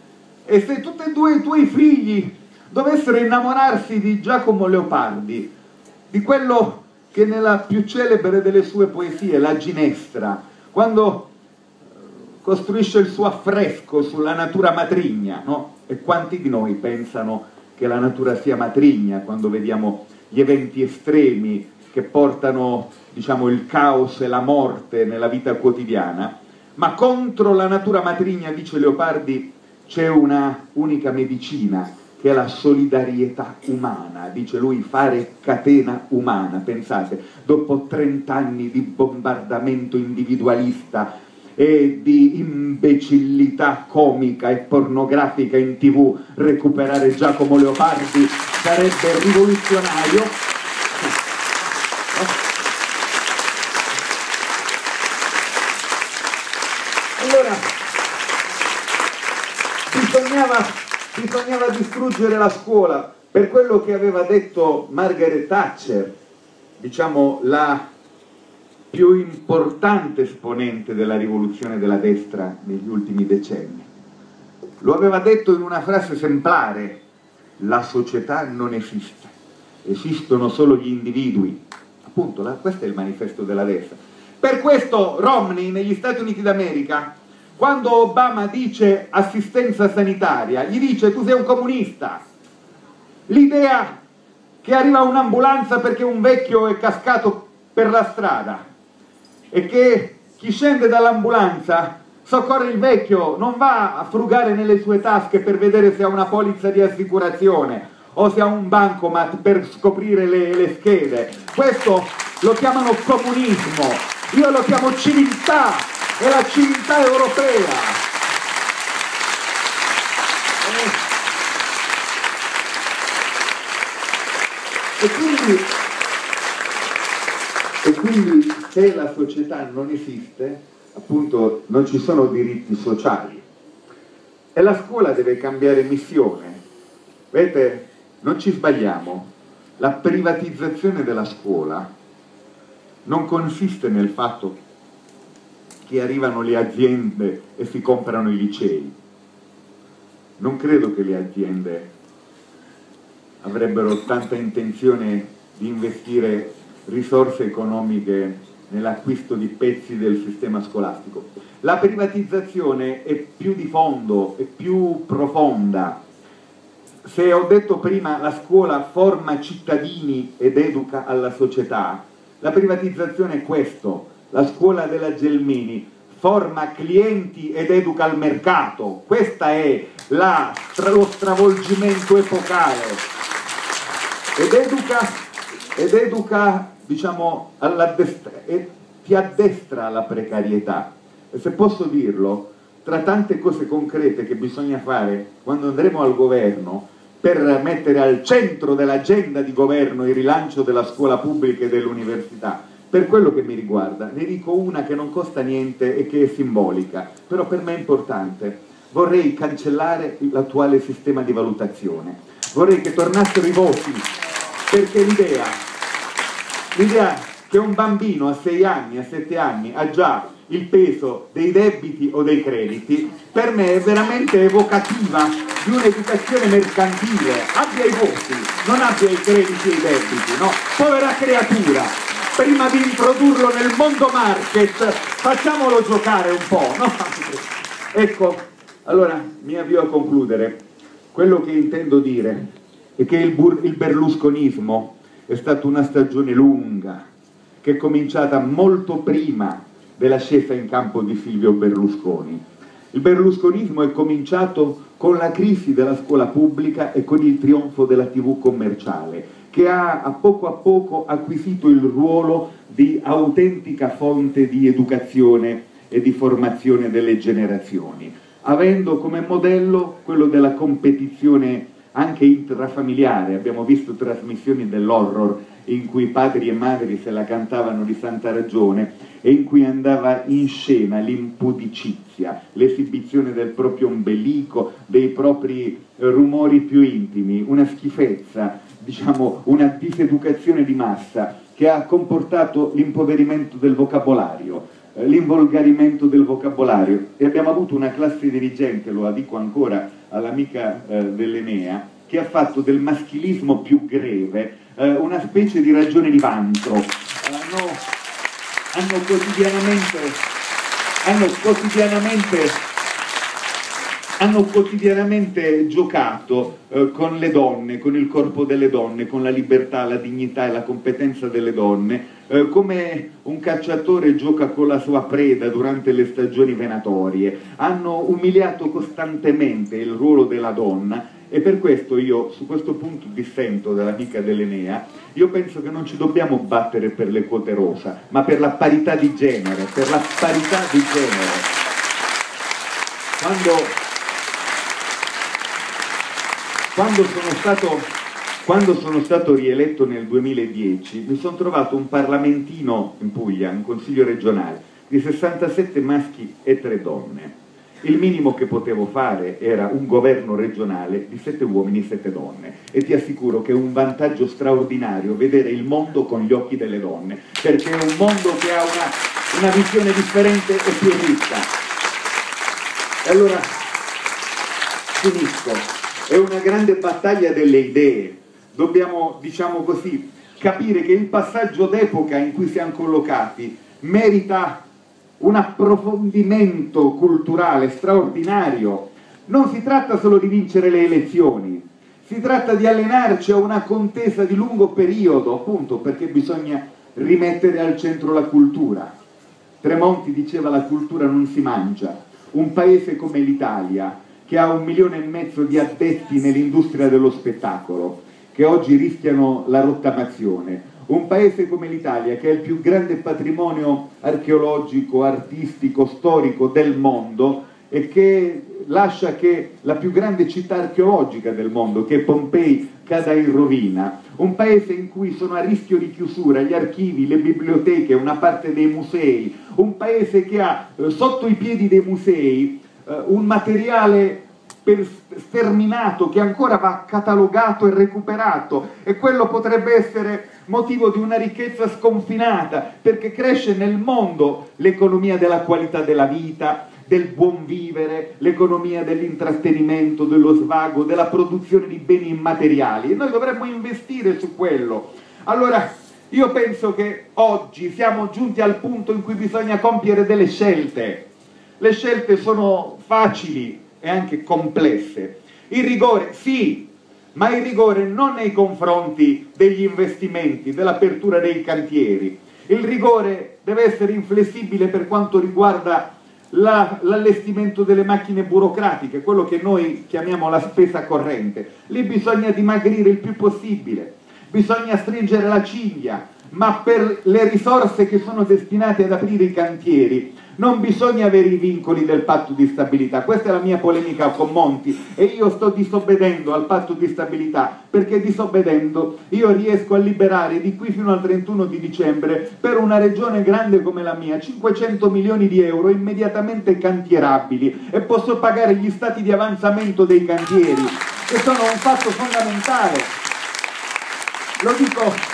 E se tutti e due i tuoi figli dovessero innamorarsi di Giacomo Leopardi, di quello che nella più celebre delle sue poesie, La Ginestra, quando costruisce il suo affresco sulla natura matrigna, no? E quanti di noi pensano che la natura sia matrigna quando vediamo gli eventi estremi che portano, diciamo, il caos e la morte nella vita quotidiana? Ma contro la natura matrigna, dice Leopardi, c'è una unica medicina, che è la solidarietà umana, dice lui, fare catena umana. Pensate, dopo trent'anni di bombardamento individualista e di imbecillità comica e pornografica in tv, recuperare Giacomo Leopardi sarebbe rivoluzionario. Allora, bisognava, bisognava distruggere la scuola, per quello che aveva detto Margaret Thatcher, diciamo la più importante esponente della rivoluzione della destra negli ultimi decenni. Lo aveva detto in una frase esemplare: la società non esiste, esistono solo gli individui. Appunto, la, questo è il manifesto della destra. Per questo Romney negli Stati Uniti d'America, quando Obama dice assistenza sanitaria, gli dice: tu sei un comunista. L'idea che arriva un'ambulanza perché un vecchio è cascato per la strada e che chi scende dall'ambulanza soccorre il vecchio, non va a frugare nelle sue tasche per vedere se ha una polizza di assicurazione o se ha un bancomat per scoprire le, le schede. Questo lo chiamano comunismo, io lo chiamo civiltà, è la civiltà europea. E quindi, e quindi se la società non esiste, appunto non ci sono diritti sociali e la scuola deve cambiare missione. Vedete, non ci sbagliamo, la privatizzazione della scuola non consiste nel fatto che arrivano le aziende e si comprano i licei. Non credo che le aziende avrebbero tanta intenzione di investire risorse economiche nell'acquisto di pezzi del sistema scolastico. La privatizzazione è più di fondo, è più profonda. Se ho detto prima la scuola forma cittadini ed educa alla società, la privatizzazione è questo. La scuola della Gelmini forma clienti ed educa al mercato. Questa è la, lo stravolgimento epocale. Ed educa, ed educa diciamo, e ti addestra alla precarietà. E se posso dirlo, tra tante cose concrete che bisogna fare quando andremo al governo per mettere al centro dell'agenda di governo il rilancio della scuola pubblica e dell'università, per quello che mi riguarda, ne dico una che non costa niente e che è simbolica, però per me è importante. Vorrei cancellare l'attuale sistema di valutazione, vorrei che tornassero i voti, perché l'idea l'idea che un bambino a sei anni, a sette anni ha già il peso dei debiti o dei crediti, per me è veramente evocativa di un'educazione mercantile. Abbia i voti, non abbia i crediti e i debiti, no? Povera creatura, prima di introdurlo nel mondo market facciamolo giocare un po', no? Ecco, allora mi avvio a concludere. Quello che intendo dire è che il, il berlusconismo è stata una stagione lunga, che è cominciata molto prima dell'ascesa in campo di Silvio Berlusconi. Il berlusconismo è cominciato con la crisi della scuola pubblica e con il trionfo della tivù commerciale, che ha a poco a poco acquisito il ruolo di autentica fonte di educazione e di formazione delle generazioni, avendo come modello quello della competizione anche intrafamiliare. Abbiamo visto trasmissioni dell'horror in cui padri e madri se la cantavano di santa ragione e in cui andava in scena l'impudicizia, l'esibizione del proprio ombelico, dei propri rumori più intimi, una schifezza, diciamo una diseducazione di massa che ha comportato l'impoverimento del vocabolario. eh, l'involgarimento del vocabolario, e abbiamo avuto una classe dirigente, lo dico ancora all'amica eh, dell'Enea, che ha fatto del maschilismo più greve eh, una specie di ragione di vanto. Hanno, hanno quotidianamente hanno quotidianamente hanno quotidianamente giocato eh, con le donne, con il corpo delle donne, con la libertà, la dignità e la competenza delle donne, eh, come un cacciatore gioca con la sua preda durante le stagioni venatorie. Hanno umiliato costantemente il ruolo della donna, e per questo io su questo punto dissento dall'amica dell'Enea. Io penso che non ci dobbiamo battere per le quote rosa, ma per la parità di genere, per la parità di genere. Quando Quando sono, stato, quando sono stato rieletto nel duemiladieci mi sono trovato un parlamentino in Puglia, un consiglio regionale, di sessantasette maschi e tre donne. Il minimo che potevo fare era un governo regionale di sette uomini e sette donne, e ti assicuro che è un vantaggio straordinario vedere il mondo con gli occhi delle donne, perché è un mondo che ha una, una visione differente e più ricca. E allora finisco. È una grande battaglia delle idee. Dobbiamo, diciamo così, capire che il passaggio d'epoca in cui siamo collocati merita un approfondimento culturale straordinario. Non si tratta solo di vincere le elezioni, si tratta di allenarci a una contesa di lungo periodo, appunto perché bisogna rimettere al centro la cultura. Tremonti diceva: la cultura non si mangia. Un paese come l'Italia, che ha un milione e mezzo di addetti nell'industria dello spettacolo, che oggi rischiano la rottamazione, un paese come l'Italia, che ha il più grande patrimonio archeologico, artistico, storico del mondo, e che lascia che la più grande città archeologica del mondo, che è Pompei, cada in rovina, un paese in cui sono a rischio di chiusura gli archivi, le biblioteche, una parte dei musei, un paese che ha eh, sotto i piedi dei musei un materiale per sterminato che ancora va catalogato e recuperato, e quello potrebbe essere motivo di una ricchezza sconfinata, perché cresce nel mondo l'economia della qualità della vita, del buon vivere, l'economia dell'intrattenimento, dello svago, della produzione di beni immateriali, e noi dovremmo investire su quello. Allora io penso che oggi siamo giunti al punto in cui bisogna compiere delle scelte. Le scelte sono facili e anche complesse. Il rigore, sì, ma il rigore non nei confronti degli investimenti, dell'apertura dei cantieri. Il rigore deve essere inflessibile per quanto riguarda la, l'allestimento delle macchine burocratiche, quello che noi chiamiamo la spesa corrente. Lì bisogna dimagrire il più possibile, bisogna stringere la cinghia, ma per le risorse che sono destinate ad aprire i cantieri non bisogna avere i vincoli del patto di stabilità. Questa è la mia polemica con Monti, e io sto disobbedendo al patto di stabilità, perché disobbedendo io riesco a liberare di qui fino al trentuno di dicembre, per una regione grande come la mia, cinquecento milioni di euro immediatamente cantierabili, e posso pagare gli stati di avanzamento dei cantieri, che sono un fatto fondamentale. Lo dico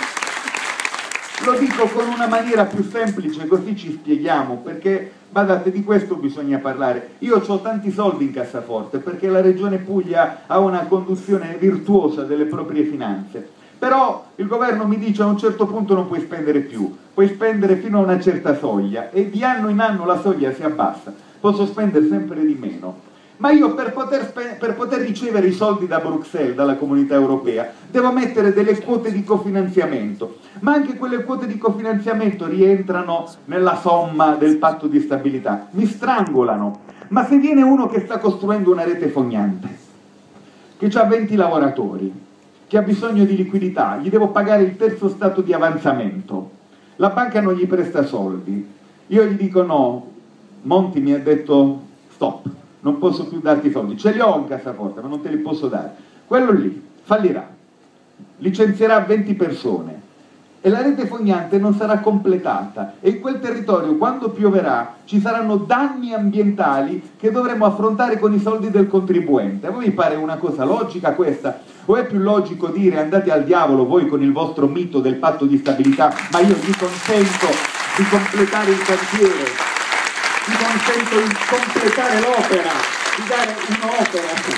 Lo dico con una maniera più semplice, così ci spieghiamo, perché, badate, di questo bisogna parlare. Io ho tanti soldi in cassaforte, perché la Regione Puglia ha una conduzione virtuosa delle proprie finanze, però il governo mi dice: a un certo punto non puoi spendere più, puoi spendere fino a una certa soglia, e di anno in anno la soglia si abbassa, posso spendere sempre di meno. Ma io per poter, per poter ricevere i soldi da Bruxelles, dalla Comunità Europea, devo mettere delle quote di cofinanziamento, ma anche quelle quote di cofinanziamento rientrano nella somma del patto di stabilità, mi strangolano. Ma se viene uno che sta costruendo una rete fognante, che ha venti lavoratori, che ha bisogno di liquidità, gli devo pagare il terzo stato di avanzamento, la banca non gli presta soldi, io gli dico: no, Monti mi ha detto stop, non posso più darti soldi, ce li ho in cassaforte ma non te li posso dare. Quello lì fallirà, licenzierà venti persone e la rete fognante non sarà completata, e in quel territorio, quando pioverà, ci saranno danni ambientali che dovremo affrontare con i soldi del contribuente. A voi vi pare una cosa logica questa? O è più logico dire: andate al diavolo voi con il vostro mito del patto di stabilità, ma io vi consento di completare il cantiere ti consento di completare l'opera, di dare un'opera.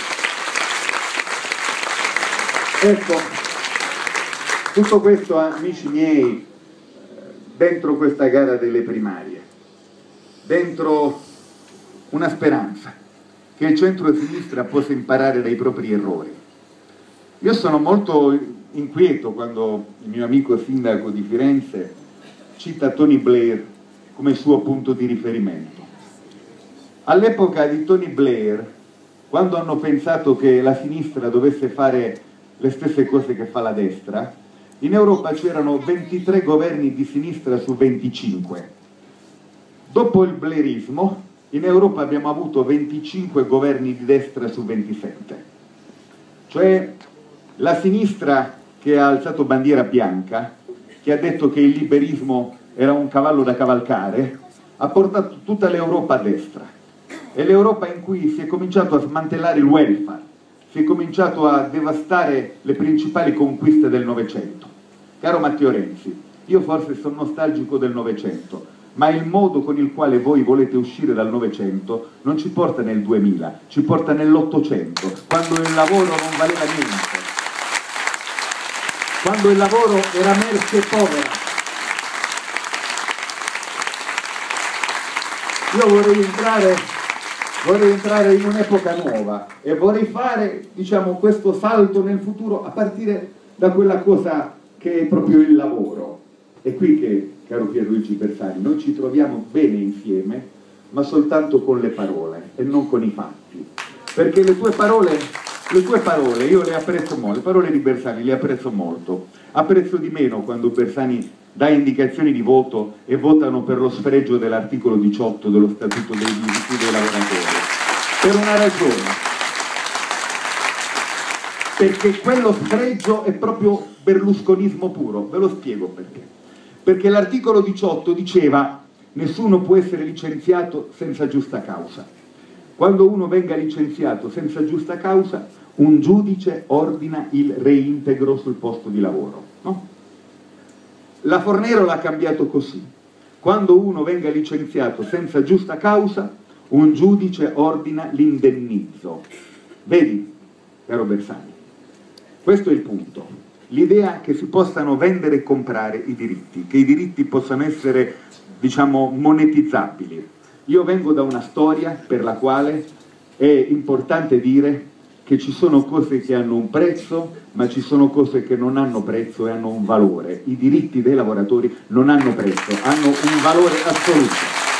Ecco, tutto questo, amici miei, dentro questa gara delle primarie, dentro una speranza che il centro-sinistra possa imparare dai propri errori. Io sono molto inquieto quando il mio amico sindaco di Firenze cita Tony Blair come suo punto di riferimento. All'epoca di Tony Blair, quando hanno pensato che la sinistra dovesse fare le stesse cose che fa la destra, in Europa c'erano ventitré governi di sinistra su venticinque. Dopo il blairismo, in Europa abbiamo avuto venticinque governi di destra su ventisette. Cioè, la sinistra che ha alzato bandiera bianca, che ha detto che il liberismo era un cavallo da cavalcare, ha portato tutta l'Europa a destra. È l'Europa in cui si è cominciato a smantellare il welfare, si è cominciato a devastare le principali conquiste del Novecento. Caro Matteo Renzi, io forse sono nostalgico del Novecento, ma il modo con il quale voi volete uscire dal Novecento non ci porta nel duemila, ci porta nell'Ottocento, quando il lavoro non valeva niente, quando il lavoro era merce povera. Io vorrei entrare, vorrei entrare in un'epoca nuova e vorrei fare, diciamo, questo salto nel futuro a partire da quella cosa che è proprio il lavoro. È qui che, caro Pierluigi Bersani, noi ci troviamo bene insieme, ma soltanto con le parole e non con i fatti. Perché le tue parole, le tue parole io le apprezzo molto, le parole di Bersani le apprezzo molto. Apprezzo di meno quando Bersani dà indicazioni di voto e votano per lo sfregio dell'articolo diciotto dello Statuto dei diritti dei lavoratori. Per una ragione. Perché quello sfregio è proprio berlusconismo puro, ve lo spiego perché. Perché l'articolo diciotto diceva nessuno può essere licenziato senza giusta causa. Quando uno venga licenziato senza giusta causa, un giudice ordina il reintegro sul posto di lavoro, no? La Fornero l'ha cambiato così: quando uno venga licenziato senza giusta causa, un giudice ordina l'indennizzo. Vedi, caro Bersani, questo è il punto. L'idea che si possano vendere e comprare i diritti, che i diritti possano essere, diciamo, monetizzabili. Io vengo da una storia per la quale è importante dire che ci sono cose che hanno un prezzo, ma ci sono cose che non hanno prezzo e hanno un valore. I diritti dei lavoratori non hanno prezzo, hanno un valore assoluto.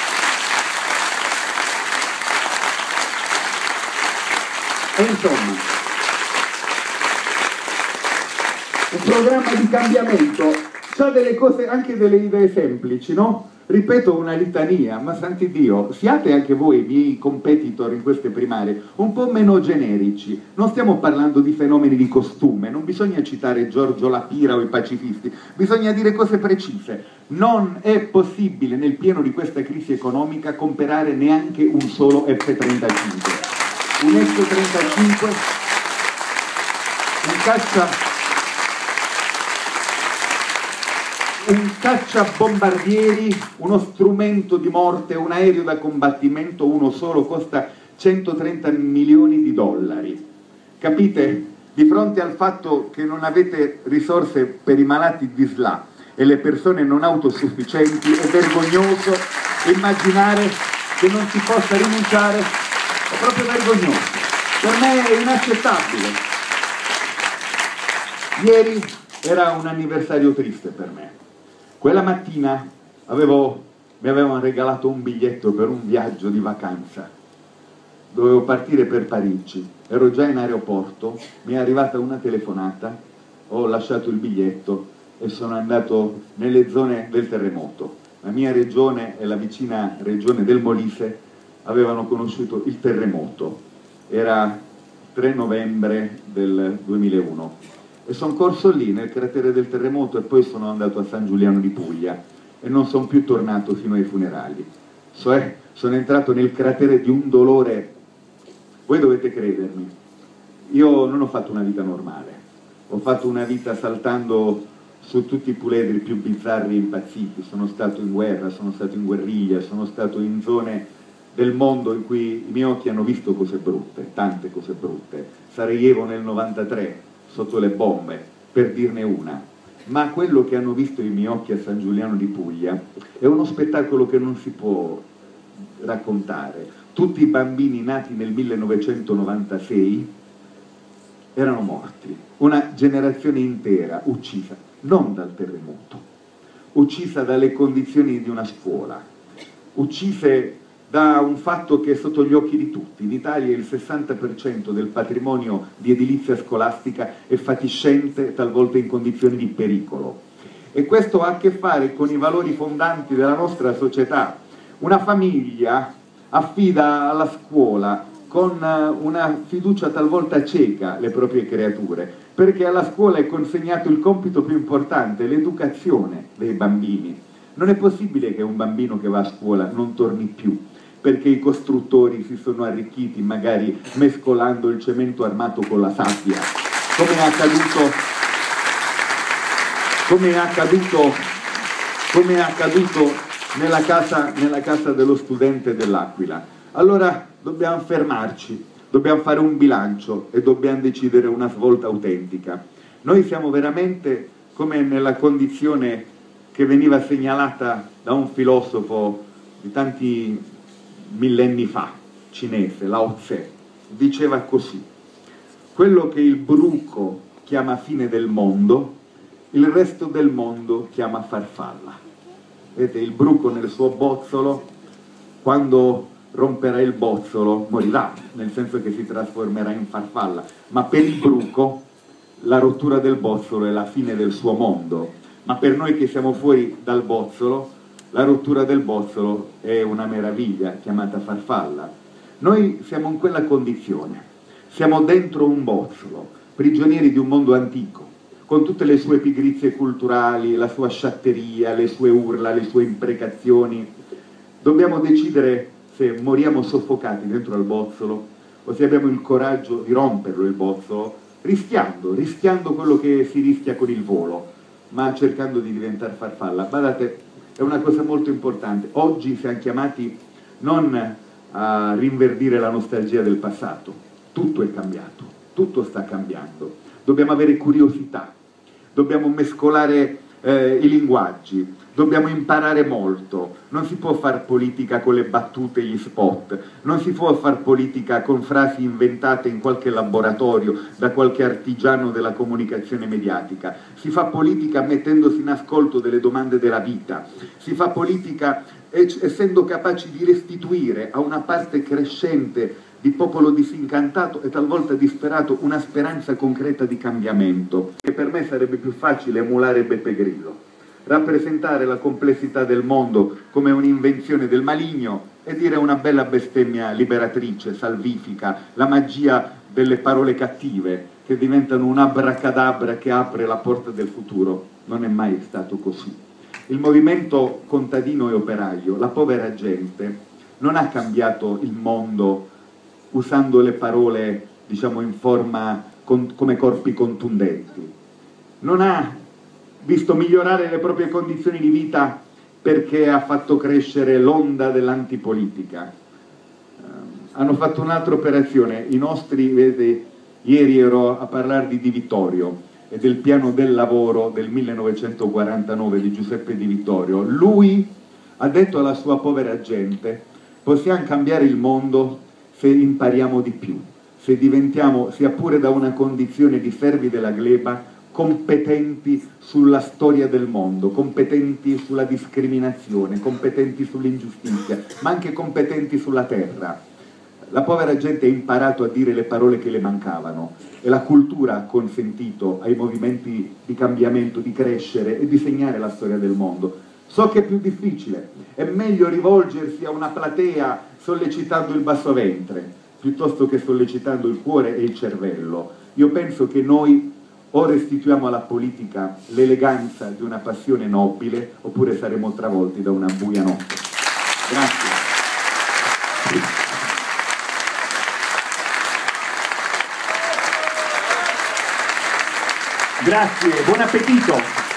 E insomma, un programma di cambiamento ha delle cose, anche delle idee semplici, no? Ripeto una litania, ma santi Dio, siate anche voi, miei competitor in queste primarie, un po' meno generici. Non stiamo parlando di fenomeni di costume, non bisogna citare Giorgio Lapira o i pacifisti, bisogna dire cose precise. Non è possibile nel pieno di questa crisi economica comprare neanche un solo F trentacinque. Un F trentacinque, un caccia... un cacciabombardieri, uno strumento di morte, un aereo da combattimento, uno solo, costa centotrenta milioni di dollari. Capite? Di fronte al fatto che non avete risorse per i malati di S L A e le persone non autosufficienti, è vergognoso immaginare che non si possa rinunciare, è proprio vergognoso. Per me è inaccettabile. Ieri era un anniversario triste per me. Quella mattina avevo, mi avevano regalato un biglietto per un viaggio di vacanza. Dovevo partire per Parigi, ero già in aeroporto, mi è arrivata una telefonata, ho lasciato il biglietto e sono andato nelle zone del terremoto. La mia regione e la vicina regione del Molise avevano conosciuto il terremoto. Era tre novembre del duemilauno. E sono corso lì nel cratere del terremoto e poi sono andato a San Giuliano di Puglia e non sono più tornato fino ai funerali. Cioè, sono entrato nel cratere di un dolore. Voi dovete credermi, io non ho fatto una vita normale, ho fatto una vita saltando su tutti i puledri più bizzarri e impazziti. Sono stato in guerra, sono stato in guerriglia, sono stato in zone del mondo in cui i miei occhi hanno visto cose brutte, tante cose brutte. Sarajevo nel novantatré, sotto le bombe, per dirne una. Ma quello che hanno visto i miei occhi a San Giuliano di Puglia è uno spettacolo che non si può raccontare. Tutti i bambini nati nel millenovecentonovantasei erano morti, una generazione intera uccisa, non dal terremoto, uccisa dalle condizioni di una scuola, uccise da un fatto che è sotto gli occhi di tutti. In Italia il sessanta per cento del patrimonio di edilizia scolastica è fatiscente, talvolta in condizioni di pericolo. E questo ha a che fare con i valori fondanti della nostra società. Una famiglia affida alla scuola con una fiducia talvolta cieca le proprie creature, perché alla scuola è consegnato il compito più importante, l'educazione dei bambini. Non è possibile che un bambino che va a scuola non torni più, perché i costruttori si sono arricchiti magari mescolando il cemento armato con la sabbia, come è accaduto, come è accaduto, come è accaduto nella casa, nella casa dello studente dell'Aquila. Allora dobbiamo fermarci, dobbiamo fare un bilancio e dobbiamo decidere una svolta autentica. Noi siamo veramente come nella condizione che veniva segnalata da un filosofo di tanti millenni fa, cinese, Lao Tse, diceva così: quello che il bruco chiama fine del mondo, il resto del mondo chiama farfalla. Vedete, il bruco nel suo bozzolo, quando romperà il bozzolo morirà, nel senso che si trasformerà in farfalla, ma per il bruco la rottura del bozzolo è la fine del suo mondo, ma per noi che siamo fuori dal bozzolo la rottura del bozzolo è una meraviglia chiamata farfalla. Noi siamo in quella condizione, siamo dentro un bozzolo, prigionieri di un mondo antico, con tutte le sue pigrizie culturali, la sua sciatteria, le sue urla, le sue imprecazioni. Dobbiamo decidere se moriamo soffocati dentro al bozzolo o se abbiamo il coraggio di romperlo il bozzolo, rischiando, rischiando quello che si rischia con il volo, ma cercando di diventare farfalla. Guardate, è una cosa molto importante. Oggi siamo chiamati non a rinverdire la nostalgia del passato, tutto è cambiato, tutto sta cambiando. Dobbiamo avere curiosità, dobbiamo mescolare eh, i linguaggi, dobbiamo imparare molto. Non si può fare politica con le battute e gli spot, non si può fare politica con frasi inventate in qualche laboratorio da qualche artigiano della comunicazione mediatica. Si fa politica mettendosi in ascolto delle domande della vita, si fa politica essendo capaci di restituire a una parte crescente di popolo disincantato e talvolta disperato una speranza concreta di cambiamento. E per me sarebbe più facile emulare Beppe Grillo, rappresentare la complessità del mondo come un'invenzione del maligno e dire una bella bestemmia liberatrice, salvifica, la magia delle parole cattive che diventano un abracadabra che apre la porta del futuro. Non è mai stato così. Il movimento contadino e operaio, la povera gente, non ha cambiato il mondo usando le parole, diciamo, in forma con, come corpi contundenti. Non ha visto migliorare le proprie condizioni di vita perché ha fatto crescere l'onda dell'antipolitica. Uh, hanno fatto un'altra operazione. I nostri, vedete, ieri ero a parlare di Di Vittorio e del piano del lavoro del millenovecentoquarantanove di Giuseppe Di Vittorio. Lui ha detto alla sua povera gente: possiamo cambiare il mondo se impariamo di più, se diventiamo, sia pure da una condizione di servi della gleba, competenti sulla storia del mondo, competenti sulla discriminazione, competenti sull'ingiustizia, ma anche competenti sulla terra. La povera gente ha imparato a dire le parole che le mancavano e la cultura ha consentito ai movimenti di cambiamento di crescere e di segnare la storia del mondo. So che è più difficile, è meglio rivolgersi a una platea sollecitando il basso ventre, piuttosto che sollecitando il cuore e il cervello. Io penso che noi o restituiamo alla politica l'eleganza di una passione nobile, oppure saremo travolti da una buia notte. Grazie. Grazie, buon appetito!